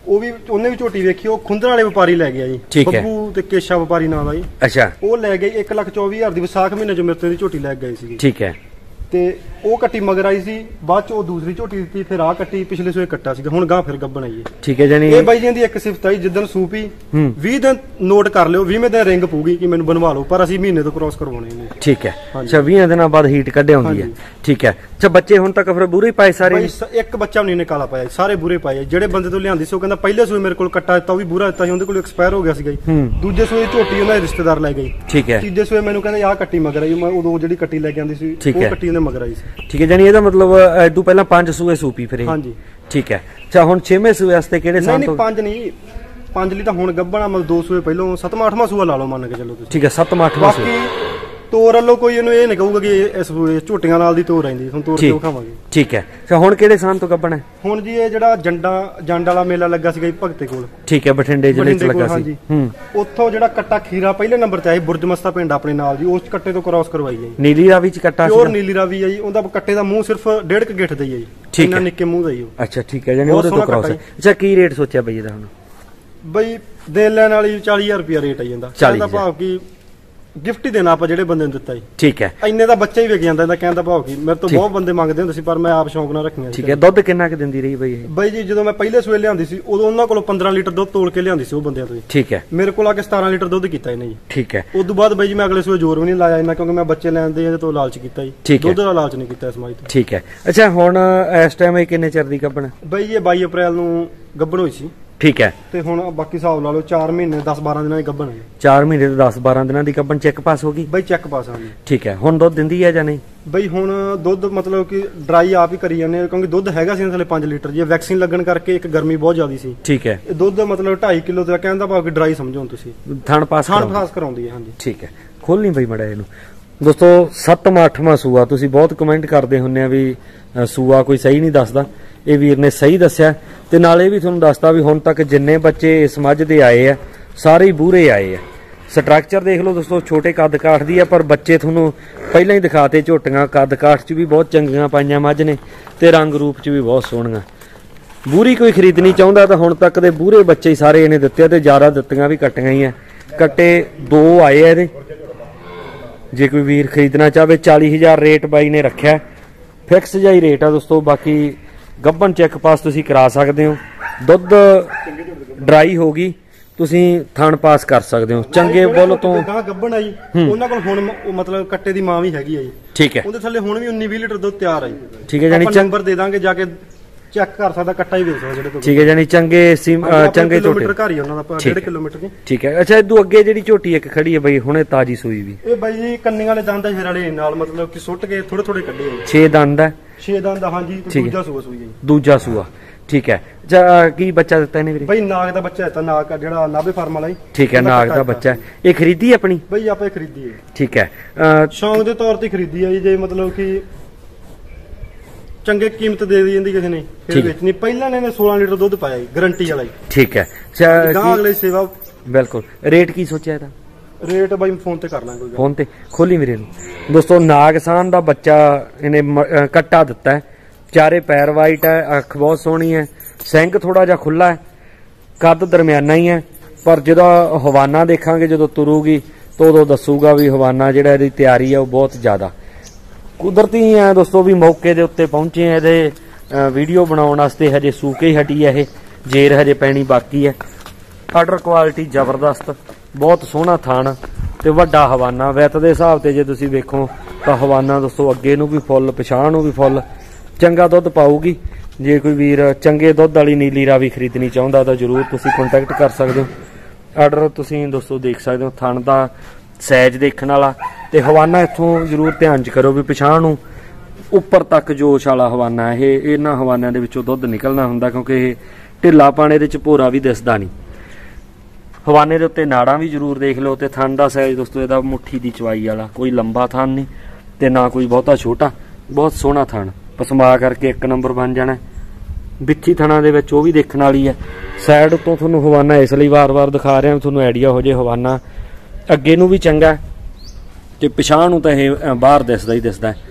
ਉਹ ਵੀ ਉਹਨੇ ਵੀ ਝੋਟੀ ਵੇਖੀ, ਉਹ ਖੁੰਦਰ ਵਾਲੇ ਵਪਾਰੀ ਲੈ ਗਿਆ ਜੀ, ਬੱਬੂ ਤੇ ਕੇਸ਼ਾ ਵਪਾਰੀ ਨਾਮ ਦਾ ਜੀ।
ਅੱਛਾ।
ਉਹ ਲੈ ਗਏ ਇੱਕ ਲੱਖ ਚੌਵੀ ਹਜ਼ਾਰ ਦੀ ਵਿਸਾਖ ਮਹੀਨੇ ਚ ਮਿਰਤੇ ਦੀ ਝੋਟੀ ਲੈ ਗਏ ਸੀ।
ਠੀਕ ਹੈ।
ਤੇ ਉਹ ਕੱਟੀ ਮਗਰ ਆਈ ਸੀ, ਬਾਅਦ ਚ ਉਹ ਦੂਸਰੀ ਝੋਟੀ ਦਿੱਤੀ, ਫਿਰ ਆ ਕੱਟੀ ਪਿਛਲੇ ਸੋਏ ਕੱਟਾ ਸੀਗਾ, ਹੁਣ ਗਾਂ ਫਿਰ ਗੱਬਣ ਆਈ ਹੈ।
ਠੀਕ ਹੈ ਜਾਨੀ
ਇਹ ਬਾਈ ਜੀ ਦੀ ਇੱਕ ਸਿਫਤ ਆਈ, ਜਿੱਦਣ ਸੂਪੀ ਵੀਹ ਦਿਨ ਨੋਟ ਕਰ ਲਿਓ, ਵੀਹਵੇਂ ਦਿਨ ਰਿੰਗ ਪਊਗੀ ਕਿ ਮੈਨੂੰ ਬਣਵਾ ਲਓ, ਪਰ ਅਸੀਂ ਮਹੀਨੇ ਤੋਂ ਕ੍ਰੋਸ ਕਰਵਾਉਣੇ ਨੇ। ਠੀਕ ਹੈ। ਅੱਛਾ ਵੀਹ ਦਿਨਾਂ ਬਾਅਦ ਹੀਟ ਕੱਢੇ ਹੁੰਦੀ ਹੈ। ਠੀਕ ਹੈ। ਅੱਛਾ ਬੱਚੇ ਹੁਣ ਤੱਕ ਫਿਰ ਬੂਰੇ ਪਾਏ ਸਾਰੇ? ਇੱਕ ਬੱਚਾ ਵੀ ਨਹੀਂ ਕਾਲਾ ਪਾਇਆ, ਸਾਰੇ ਬੂਰੇ ਪਾਏ। ਜਿਹੜੇ ਬੰਦੇ ਤੋਂ ਲਿਆਂਦੀ ਸੀ ਉਹ ਕਹਿੰਦਾ ਪਹਿਲੇ ਸੂਏ ਮੇਰੇ ਕੋਲ ਕੱਟਾ ਦਿੱਤਾ, ਉਹ ਵੀ ਬੂਰਾ ਦਿੱਤਾ ਸੀ, ਉਹਦੇ ਕੋਲ ਐਕਸਪਾਇਰ ਹੋ ਗਿਆ ਸੀਗਾ ਜੀ। ਦੂਜੇ ਸੂਏ ਝੋਟੀ ਉਹਨਾਂ ਦੇ ਰਿਸ਼ਤੇਦਾਰ ਲੈ ਗਈ। ਠੀਕ ਹੈ। ਤੀਜੇ ਸੂਏ ਮੈਨੂੰ ਕਹਿੰਦੇ ਆਹ ਕੱਟੀ ਮਗਰ ਆਈ, ਮੈਂ ਉਦੋਂ ਜਿਹੜੀ ਕੱਟੀ ਲੈ ਕੇ ਆਂਦੀ ਸੀ ਉਹ ਕੱਟੀ ਉਹਨੇ ਮਗਰ ਆਈ ਸੀ। ਠੀਕ ਹੈ ਜਾਨੀ ਇਹਦਾ ਮਤਲਬ ਇਦੋਂ ਪਹਿਲਾਂ ਪੰਜ ਸੂਏ ਸੂਪੀ ਫਿਰ? ਹਾਂਜੀ। ਠੀਕ ਹੈ। ਅੱਛਾ ਹੁਣ ਛੇਵੇਂ ਸੂਏ ਵਾਸਤੇ ਕਿਹੜੇ ਸਾਲ ਤੋਂ? ਨਹੀਂ ਪੰਜ ਨਹੀਂ, ਪੰਜ ਲਈ ਤਾਂ ਹੁਣ ਗੱਬਣਾ, ਮਤਲਬ ਦੋ ਸੂਏ ਪਹਿਲਾਂ, ਸੱਤਵਾਂ ਅੱਠਵਾਂ ਸੂਆ ਲਾ ਲਓ ਮੰਨ ਕੇ ਚੱਲੋ ਤੁਸੀਂ। ਠੀਕ ਹੈ। ਸੱਤਵਾਂ ਅੱਠਵਾਂ ਸੂਆ। ਬਾਕੀ ਤੋਰ ਵੱਲੋਂ ਕੋਈ ਇਹਨੂੰ ਇਹ ਨਹੀਂ ਕਹੂਗਾ ਕਿ ਇਸ ਝੋਟੀਆਂ ਨਾਲ ਦੀ ਤੋਰ ਆਂਦੀ, ਹੁਣ ਤੋਰ ਕਿਉਂ ਖਾਵਾਂਗੇ। ਠੀਕ ਹੈ। ਅੱਛਾ ਹੁਣ ਕਿਹੜੇ ਸਾਲ ਤੋਂ ਗੱਬਣਾ? ਹੁਣ ਜੀ ਇਹ ਜਿਹੜਾ ਜੰਡਾ ਜੰਡ ਵਾਲਾ ਮੇਲਾ ਲੱਗਾ ਸੀਗਾ ਜੀ ਭਗਤੇ ਕੋਲ। ਠੀਕ ਹੈ। ਬਠਿੰਡੇ ਜ਼ਿਲ੍ਹੇ ਚ ਲੱਗਾ ਸੀ। ਹੂੰ। ਉੱਥੋਂ ਜਿਹੜਾ ਕੱਟਾ ਖੀਰਾ ਪਹਿਲੇ ਨੰਬਰ ਤੇ ਆਇਆ, ਬੁਰਜਮਸਤਾ ਪਿੰਡ ਆਪਣੇ ਨਾਲ ਜੀ, ਉਸ ਕੱਟੇ ਤੋਂ ਕ੍ਰਾਸ ਕਰਵਾਈ ਹੈ। ਨੀਲੀ ਰਾਵੀ ਚ ਕੱਟਾ ਸੀ? ਪਿਓਰ ਨੀਲੀ ਰਾਵੀ ਹੈ ਜੀ, ਉਹਦਾ ਕੱਟੇ ਦਾ ਮੂੰਹ ਸਿਰਫ ਡੇਢ ਕ ਗਿੱਠ ਦਾ ਹੀ ਹੈ ਜੀ। ਠੀਕ ਹੈ। ਨਿੱਕੇ ਮੂੰਹ ਦਾ ਹੀ ਉਹ। ਅੱਛਾ ਠੀਕ ਹੈ ਜਾਨੀ ਉਹਦੇ ਤੋਂ ਕ੍ਰਾਸ ਹੈ। ਅੱਛਾ ਕੀ ਰੇਟ ਸੋਚਿਆ ਬਈ ਇਹਦਾ ਹੁਣ? ਬਈ ਦੇਣ ਲੈਣ ਵਾਲੀ ਚਾਲੀ ਹਜ਼ਾਰ ਰੁਪਿਆ ਰੇਟ ਆ ਜਾਂਦਾ। ਚਾਲੀ ਭਾਵ ਕਿ ਗਿਫਟ ਹੀ ਦੇਣਾ ਆਪਾਂ ਜਿਹੜੇ ਬੰਦੇ ਨੂੰ ਦਿੱਤਾ ਜੀ। ਠੀਕ ਹੈ। ਇੰਨੇ ਦਾ ਬੱਚਾ ਹੀ ਵਿਕ ਜਾਂਦਾ, ਇਹਦਾ ਕਹਿਣ ਦਾ ਭਾਵ ਕੀ, ਮੇਰੇ ਤੋਂ ਬਹੁਤ ਬੰਦੇ ਮੰਗਦੇ ਹੁੰਦੇ ਸੀ ਪਰ ਮੈਂ ਆਪ ਸ਼ੌਂਕ ਨਾਲ ਰੱਖੀਆਂ। ਠੀਕ ਹੈ। ਦੁੱਧ ਕਿੰਨਾ ਕੁ ਦਿੰਦੀ ਰਹੀ ਬਈ ਇਹ? ਬਈ ਜੀ ਜਦੋਂ ਮੈਂ ਪਹਿਲੇ ਸੂਏ ਲਿਆਂਦੀ ਸੀ ਉਦੋਂ ਉਹਨਾਂ ਕੋਲੋਂ ਪੰਦਰਾਂ ਲੀਟਰ ਦੁੱਧ ਤੋਲ ਕੇ ਲਿਆਂਦੀ ਸੀ ਉਹ ਬੰਦਿਆਂ ਤੋਂ। ਠੀਕ ਹੈ। ਮੇਰੇ ਕੋਲ ਆ ਕੇ ਸਤਾਰਾਂ ਲੀਟਰ ਦੁੱਧ ਕੀਤਾ ਇਹਨੇ ਜੀ। ਠੀਕ ਹੈ। ਉਸ ਤੋਂ ਬਾਅਦ ਬਈ ਜੀ ਮੈਂ ਅਗਲੇ ਸੂਏ ਜ਼ੋਰ ਵੀ ਨਹੀਂ ਲਾਇਆ ਇੰਨਾ, ਕਿਉਂਕਿ ਮੈਂ ਬੱਚੇ ਲੈਣ ਦੇ ਇਹਦੇ ਤੋਂ ਲਾਲਚ ਕੀਤਾ ਜੀ, ਦੁੱਧ ਦਾ ਲਾਲਚ ਨਹੀਂ ਕੀਤਾ ਇਸ ਮਾਈ ਤੋਂ। ਠੀਕ ਹੈ। ਅੱਛਾ ਹੁਣ ਇਸ ਟਾਈਮ ਇਹ ਕਿੰਨੇ ਚਿਰ ਦੀ ਗੱਭਣ? ਬਈ ਇਹ ਬਾਈ ਅਪ੍ਰੈਲ ਨੂੰ ਗੱਭਣ ਹੋਈ ਸੀ। ਠੀਕ ਹੈ। ਤੇ ਹੁਣ ਬਾਕੀ ਹਿਸਾਬ ਲਾ ਲਓ ਚਾਰ ਮਹੀਨੇ ਦਸ ਬਾਰਾਂ ਦਿਨਾਂ ਦੀ ਗੱਭਣ ਹੈ। ਚਾਰ ਮਹੀਨੇ ਤੇ ਦਸ ਬਾਰਾਂ ਦਿਨਾਂ ਦੀ ਗੱਭਣ ਚੈੱਕ ਪਾਸ ਹੋ ਗਈ? ਬਈ ਚੈੱਕ ਪਾਸ ਆ ਗਈ। ਠੀਕ ਹੈ। ਹੁਣ ਦੁੱਧ ਦਿੰਦੀ ਹੈ ਜਾਂ ਨਹੀਂ? ਬਈ ਹੁਣ ਦੁੱਧ ਮਤਲਬ ਕਿ ਡਰਾਈ ਆਪ ਹੀ ਕਰੀ ਜਾਂਦੇ, ਕਿਉਂਕਿ ਦੁੱਧ ਹੈਗਾ ਸੀ ਥੱਲੇ ਪੰਜ ਲੀਟਰ ਜੀ, ਵੈਕਸੀਨ ਲੱਗਣ ਕਰਕੇ ਇੱਕ ਗਰਮੀ ਬਹੁਤ ਜ਼ਿਆਦਾ ਸੀ। ਠੀਕ ਹੈ। ਦੁੱਧ ਮਤਲਬ ਢਾਈ ਕਿਲੋ ਦਾ ਕਹਿੰਦਾ ਭਾਵੇਂ ਡਰਾਈ ਸਮਝੋ ਹੁਣ ਤੁਸੀਂ। ਥਣ ਪਾਸ ਥਣ ਪਾਸ ਕਰਾਉਂਦੀ ਹੈ। ਹਾਂਜੀ। ਠੀਕ ਹੈ। ਖੋਲ ਨਹੀਂ ਬਈ ਮੜਾ ਇਹਨੂੰ। ਦੋਸਤੋ ਸੱਤਵਾਂ ਅੱਠਵਾਂ ਸੂਆ, ਤੁਸੀਂ ਬਹੁਤ ਕਮੈਂਟ ਕਰਦੇ ਹੁੰਦੇ ਆ ਵੀ ਸੂਆ ਕੋਈ ਸਹੀ ਨਹੀਂ ਦੱਸਦਾ, ਇਹ ਵੀਰ ਨੇ ਸਹੀ ਦੱਸਿਆ। ਤੇ ਨਾਲ ਇਹ ਵੀ ਤੁਹਾਨੂੰ ਦੱਸਦਾ ਵੀ ਹੁਣ ਤੱਕ ਜਿੰਨੇ ਬੱਚੇ ਇਸ ਮੱਝ ਦੇ ਆਏ ਆ ਸਾਰੇ ਹੀ ਬੂਰੇ ਆਏ ਆ। ਸਟਰਕਚਰ ਦੇਖ ਲਓ ਦੋਸਤੋ, ਛੋਟੇ ਕੱਦ ਕਾਠ ਦੀ ਆ, ਪਰ ਬੱਚੇ ਤੁਹਾਨੂੰ ਪਹਿਲਾਂ ਹੀ ਦਿਖਾਤੇ ਝੋਟੀਆਂ ਕੱਦ ਕਾਠ 'ਚ ਵੀ ਬਹੁਤ ਚੰਗੀਆਂ ਪਾਈਆਂ ਮੱਝ ਨੇ ਤੇ ਰੰਗ ਰੂਪ 'ਚ ਵੀ ਬਹੁਤ ਸੋਹਣੀਆਂ। ਬੂਰੀ ਕੋਈ ਖਰੀਦਣੀ ਚਾਹੁੰਦਾ ਤਾਂ ਹੁਣ ਤੱਕ ਦੇ ਬੂਰੇ ਬੱਚੇ ਹੀ ਸਾਰੇ ਇਹਨੇ ਦਿੱਤੇ ਤੇ ਜ਼ਿਆਦਾ ਦਿੱਤੀਆਂ ਵੀ ਕੱਟੀਆਂ ਹੀ ਆ। ਕੱਟੇ ਦੋ ਆਏ ਆ ਇਹਦੇ, ਜੇ ਕੋਈ ਵੀਰ ਖਰੀਦਣਾ ਚਾਹਵੇ ਚਾਲੀ ਹਜ਼ਾਰ ਰੇਟ ਬਾਈ ਨੇ ਰੱਖਿਆ, ਫਿਕਸ ਜਿਹਾ ਹੀ ਰੇਟ ਆ ਦੋਸਤੋ। ਬਾਕੀ ਗੱਭਣ ਚੈੱਕ ਪਾਸ ਤੁਸੀਂ ਕਰਾ ਸਕਦੇ ਹੋ, ਦੁੱਧ ਡਰਾਈ ਹੋ ਗਈ ਤੁਸੀਂ ਥਣ ਪਾਸ ਕਰ ਸਕਦੇ ਹੋ। ਚੰਗੇ ਬੁੱਲ ਤੋਂ ਗੱਭਣ ਆਈ ਉਹਨਾਂ ਕੋਲ ਹੁਣ ਮਤਲਬ ਕੱਟੇ ਦੀ ਮਾਂ ਵੀ ਹੈਗੀ ਆ ਜੀ। ਠੀਕ ਹੈ। ਉਹਦੇ ਥੱਲੇ ਹੁਣ ਵੀ ਉੱਨੀ ਵੀਹ ਲੀਟਰ ਦੁੱਧ ਤਿਆਰ ਆ ਜੀ। ਠੀਕ ਹੈ। ਜਾਨੀ ਨੰਬਰ ਦੇ ਦਾਂਗੇ, ਜਾ ਕੇ ਚੈੱਕ ਕਰ ਸਕਦਾ, ਕੱਟਾ ਹੀ ਵੇਚ ਸਕਦਾ ਜਿਹੜੇ ਤੋਂ। ਠੀਕ ਹੈ। ਜਾਨੀ ਚੰਗੇ ਚੰਗੇ ਝੋਟੇ ਘਰ ਹੀ ਉਹਨਾਂ ਦਾ ਡੇਢ ਕਿਲੋਮੀਟਰ ਦੀ। ਠੀਕ ਹੈ। ਅੱਛਾ ਇਦੋਂ ਅੱਗੇ ਜਿਹੜੀ ਝੋਟੀ ਇੱਕ ਖੜੀ ਹੈ ਬਈ ਹੁਣੇ ਤਾਜੀ ਸੂਈ ਵੀ, ਇਹ ਬਾਈ ਜੀ ਕੰਨੀਆਂ ਵਾਲੇ ਦੰਦ ਸ਼ੇਰ ਵਾਲੇ ਨਾਲ ਮਤਲਬ ਕਿ ਸੁੱਟ ਕੇ ਥੋੜੇ ਥੋੜੇ ਕੱਢੇ ਆ। ਛੇ ਦੰਦ ਹੈ? ਛੇ ਦੰਦ ਹਾਂਜੀ। ਦੂਜਾ ਸੂਆ ਸੂਈ ਹੈ। ਦੂਜਾ ਸੂਆ। ਠੀਕ ਹੈ। ਅੱਛਾ ਕੀ ਬੱਚਾ ਦਿੱਤਾ ਇਹਨੇ ਵੀਰੇ? ਬਈ ਨਾਗ ਦਾ ਬੱਚਾ ਦਿੱਤਾ, ਨਾਗ ਜਿਹੜਾ ਨਾਭੇ ਫਾਰਮ ਵਾਲਾ ਜੀ। ਠੀਕ ਹੈ। ਨਾਗ ਦਾ ਬੱਚਾ ਇਹ ਖਰੀਦੀ ਆਪਣੀ? ਬਈ ਆਪਾਂ ਖਰੀਦੀ ਹੈ। ਠੀਕ ਹੈ। ਸ਼ੌਂਕ ਦੇ ਤੌਰ ਤੇ ਖਰੀਦੀ ਹੈ ਜੀ, ਜੇ ਮਤਲਬ ਕਿ ਚੰਗੇ ਕੀਮਤ ਦੇ ਦੀ ਜਾਂਦੀ ਕਿਸੇ ਨੇ ਫਿਰ ਵੇਚਣੀ। ਪਹਿਲਾਂ ਨੇ ਸੋਲਾਂ ਲੀਟਰ ਦੁੱਧ ਪਾਇਆ ਜੀ, ਗਾਰੰਟੀ ਵਾਲਾ ਜੀ। ਠੀਕ ਹੈ। ਗਾਂ ਅਗਲੇ ਸੇਵਾ ਬਿਲਕੁਲ। ਰੇਟ ਕੀ ਸੋਚਿਆ ਇਹਦਾ? ਰੇਟ ਬਾਈ ਫੋਨ ਤੇ ਕਰ ਲਾਂਗੇ। ਫੋਨ ਤੇ ਖੋਲੀ ਵੀਰੇ ਨੂੰ। ਦੋਸਤੋ ਨਾਗਸਾਨ ਦਾ ਬੱਚਾ ਇਹਨੇ ਕੱਟਾ ਦਿੱਤਾ, ਚਾਰੇ ਪੈਰ ਵਾਈਟ ਹੈ, ਅੱਖ ਬਹੁਤ ਸੋਹਣੀ ਹੈ, ਸਿੰਘ ਥੋੜਾ ਜਿਹਾ ਖੁੱਲਾ ਹੈ, ਕੱਦ ਦਰਮਿਆਨਾ ਹੀ ਹੈ, ਪਰ ਜਦੋਂ ਹਵਾਨਾ ਦੇਖਾਂਗੇ ਜਦੋਂ ਤੁਰੂਗੀ ਤਾਂ ਉਦੋਂ ਦੱਸੂਗਾ ਵੀ ਹਵਾਨਾ ਜਿਹੜਾ ਇਹਦੀ ਤਿਆਰੀ ਹੈ ਉਹ ਬਹੁਤ ਜ਼ਿਆਦਾ ਕੁਦਰਤੀ ਹੈ ਦੋਸਤੋ। ਵੀ ਮੌਕੇ ਦੇ ਉੱਤੇ ਪਹੁੰਚੇ ਆ ਇਹਦੇ ਵੀਡੀਓ ਬਣਾਉਣ ਵਾਸਤੇ, ਹਜੇ ਸੂਕੇ ਹੀ ਹਟੀ ਹੈ ਇਹ, ਜੇਰ ਹਜੇ ਪੈਣੀ ਬਾਕੀ ਹੈ। ਆਰਡਰ ਕੁਆਲਿਟੀ ਜ਼ਬਰਦਸਤ, ਬਹੁਤ ਸੋਹਣਾ ਥਣ ਤੇ ਵੱਡਾ ਹਵਾਨਾ। ਵਿੱਤ ਦੇ ਹਿਸਾਬ ਤੇ ਜੇ ਤੁਸੀਂ ਵੇਖੋ ਤਾਂ ਹਵਾਨਾ ਦੋਸਤੋ ਅੱਗੇ ਨੂੰ ਵੀ ਫੁੱਲ, ਪਿਛਾਂਹ ਨੂੰ ਵੀ ਫੁੱਲ, ਚੰਗਾ ਦੁੱਧ ਪਾਊਗੀ। ਜੇ ਕੋਈ ਵੀਰ ਚੰਗੇ ਦੁੱਧ ਵਾਲੀ ਨੀਲੀ ਰਾਵੀ ਖਰੀਦਣੀ ਚਾਹੁੰਦਾ ਤਾਂ ਜ਼ਰੂਰ ਤੁਸੀਂ ਕੰਟੈਕਟ ਕਰ ਸਕਦੇ ਹੋ। ਆਰਡਰ ਤੁਸੀਂ ਦੋਸਤੋ ਦੇਖ ਸਕਦੇ ਹੋ, ਥਣ ਦਾ ਸਾਈਜ਼ ਦੇਖਣ ਵਾਲਾ ਤੇ ਹਵਾਨਾ ਇੱਥੋਂ ਜ਼ਰੂਰ ਧਿਆਨ 'ਚ ਕਰੋ ਵੀ ਪਿਛਾਂਹ ਨੂੰ ਉੱਪਰ ਤੱਕ ਜੋਸ਼ ਵਾਲਾ ਹਵਾਨਾ। ਇਹ ਇਹਨਾਂ ਹਵਾਨਿਆਂ ਦੇ ਵਿੱਚੋਂ ਦੁੱਧ ਨਿਕਲਣਾ ਹੁੰਦਾ, ਕਿਉਂਕਿ ਇਹ ਢਿੱਲਾ ਪਾਣੇ ਦੇ 'ਚ ਭੋਰਾ ਵੀ ਦਿਸਦਾ ਨਹੀਂ। ਹਵਾਨੇ ਦੇ ਉੱਤੇ ਨਾੜਾਂ ਵੀ ਜ਼ਰੂਰ ਦੇਖ ਲਓ। ਤੇ ਥਣ ਦਾ ਸਾਈਜ਼ ਦੋਸਤੋ ਇਹਦਾ ਮੁੱਠੀ ਦੀ ਚਵਾਈ ਵਾਲਾ, ਕੋਈ ਲੰਬਾ ਥਣ ਨਹੀਂ ਤੇ ਨਾ ਕੋਈ ਬਹੁਤਾ ਛੋਟਾ, ਬਹੁਤ ਸੋਹਣਾ ਥਣ, ਪਸਮਾ ਕਰਕੇ ਇੱਕ ਨੰਬਰ ਬਣ ਜਾਣਾ। ਬਿੱਠੀ ਥਣਾ ਦੇ ਵਿੱਚ ਉਹ ਵੀ ਦੇਖਣ ਵਾਲੀ ਹੈ। ਸਾਈਡ ਉੱਤੋਂ ਤੁਹਾਨੂੰ ਹਵਾਨਾ ਇਸ ਲਈ ਵਾਰ-ਵਾਰ ਦਿਖਾ ਰਿਹਾ, ਤੁਹਾਨੂੰ ਆਈਡੀਆ ਹੋ ਜੇ ਹਵਾਨਾ ਅੱਗੇ ਨੂੰ ਵੀ ਚੰਗਾ ਤੇ ਪਿਛਾਂਹ ਨੂੰ ਤਾਂ ਇਹ ਬਾਹਰ ਦਿਸਦਾ ਹੀ ਦਿਸਦਾ।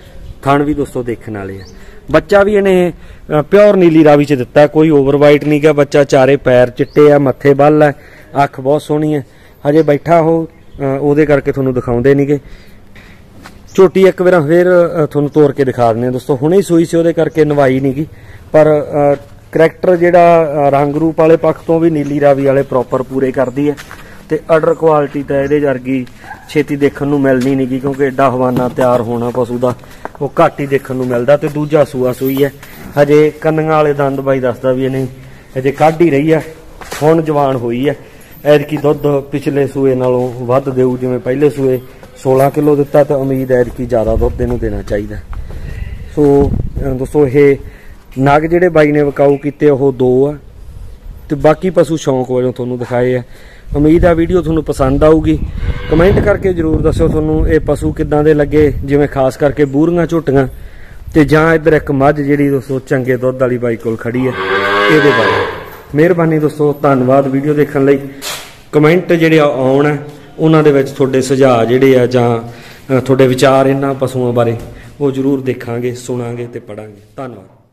ਥਣ ਵੀ ਦੋਸਤੋ ਦੇਖਣ ਵਾਲੇ ਆ। ਬੱਚਾ ਵੀ ਇਹਨੇ ਪਿਓਰ ਨੀਲੀ ਰਾਵੀ ਚ ਦਿੱਤਾ, ਕੋਈ ਓਵਰ ਵਾਈਟ ਨਹੀਂ ਗਾ ਬੱਚਾ। ਚਾਰੇ ਪੈਰ ਚਿੱਟੇ ਆ, ਮੱਥੇ ਬੱਲ ਹੈ, ਅੱਖ ਬਹੁਤ ਸੋਹਣੀ ਹੈ। ਹਜੇ ਬੈਠਾ ਉਹ ਉਹਦੇ ਕਰਕੇ ਤੁਹਾਨੂੰ ਦਿਖਾਉਂਦੇ ਨਹੀਂਗੇ। ਝੋਟੀ ਇੱਕ ਵਾਰ ਫਿਰ ਤੁਹਾਨੂੰ ਤੋੜ ਕੇ ਦਿਖਾ ਦਿੰਦੇ ਦੋਸਤੋ। ਹੁਣੇ ਹੀ ਸੂਈ ਸੀ ਉਹਦੇ ਕਰਕੇ ਨਵਾਈ ਨਹੀਂ ਗੀ, ਪਰ ਕਰੈਕਟਰ ਜਿਹੜਾ ਰੰਗ ਰੂਪ ਵਾਲੇ ਪੱਖ ਤੋਂ ਵੀ ਨੀਲੀ ਰਾਵੀ ਵਾਲੇ ਪ੍ਰੋਪਰ ਪੂਰੇ ਕਰਦੀ ਹੈ। ਤੇ ਆਰਡਰ ਕੁਆਲਿਟੀ ਤਾਂ ਇਹਦੇ ਵਰਗੀ ਛੇਤੀ ਦੇਖਣ ਨੂੰ ਮਿਲਣੀ ਨਹੀਂ ਗੀ, ਕਿਉਂਕਿ ਐਡਾ ਹਵਾਨਾ ਤਿਆਰ ਹੋਣਾ ਪਸ਼ੂ ਦਾ ਉਹ ਘੱਟ ਹੀ ਦੇਖਣ ਨੂੰ ਮਿਲਦਾ। ਤੇ ਦੂਜਾ ਸੂਆ ਸੂਈ ਹੈ, ਹਜੇ ਕੰਨੀਆਂ ਵਾਲੇ ਦੰਦ ਬਾਈ ਦੱਸਦਾ ਵੀ ਇਹਨੇ ਹਜੇ ਕੱਢ ਹੀ ਰਹੀ ਹੈ, ਹੁਣ ਜਵਾਨ ਹੋਈ ਹੈ। ਐਤਕੀ ਦੁੱਧ ਪਿਛਲੇ ਸੂਏ ਨਾਲੋਂ ਵੱਧ ਦੇਊ, ਜਿਵੇਂ ਪਹਿਲੇ ਸੂਏ सोलह किलो दिता, तो उम्मीद है कि ज़्यादा दुध इनू देना चाहिए। सो दोस्तों ये नग जिहड़े बाई ने विकाऊ किए वो दो आ, तो बाकी पशु शौक वालों तुहानूं दिखाए है। उम्मीद है वीडियो तुहानूं पसंद आऊगी। कमेंट करके जरूर दस्सो तुहानूं ये पशु किदां दे लगे, जिवें खास करके बूरियां झोटियां ते जां इधर एक मझ जिहड़ी दोस्तों चंगे दुध वाली बाई कोल खड़ी है, इहदे बारे। मेहरबानी दोस्तों, धन्नवाद वीडियो देखने लई। कमेंट जिहड़े आउण है उन्हां दे विच तुहाडे सुझाव जिहड़े आ जां तुहाडे विचार इन्हां पशुओं बारे वो जरूर देखांगे, सुणांगे ते पढ़ांगे। धन्नवाद।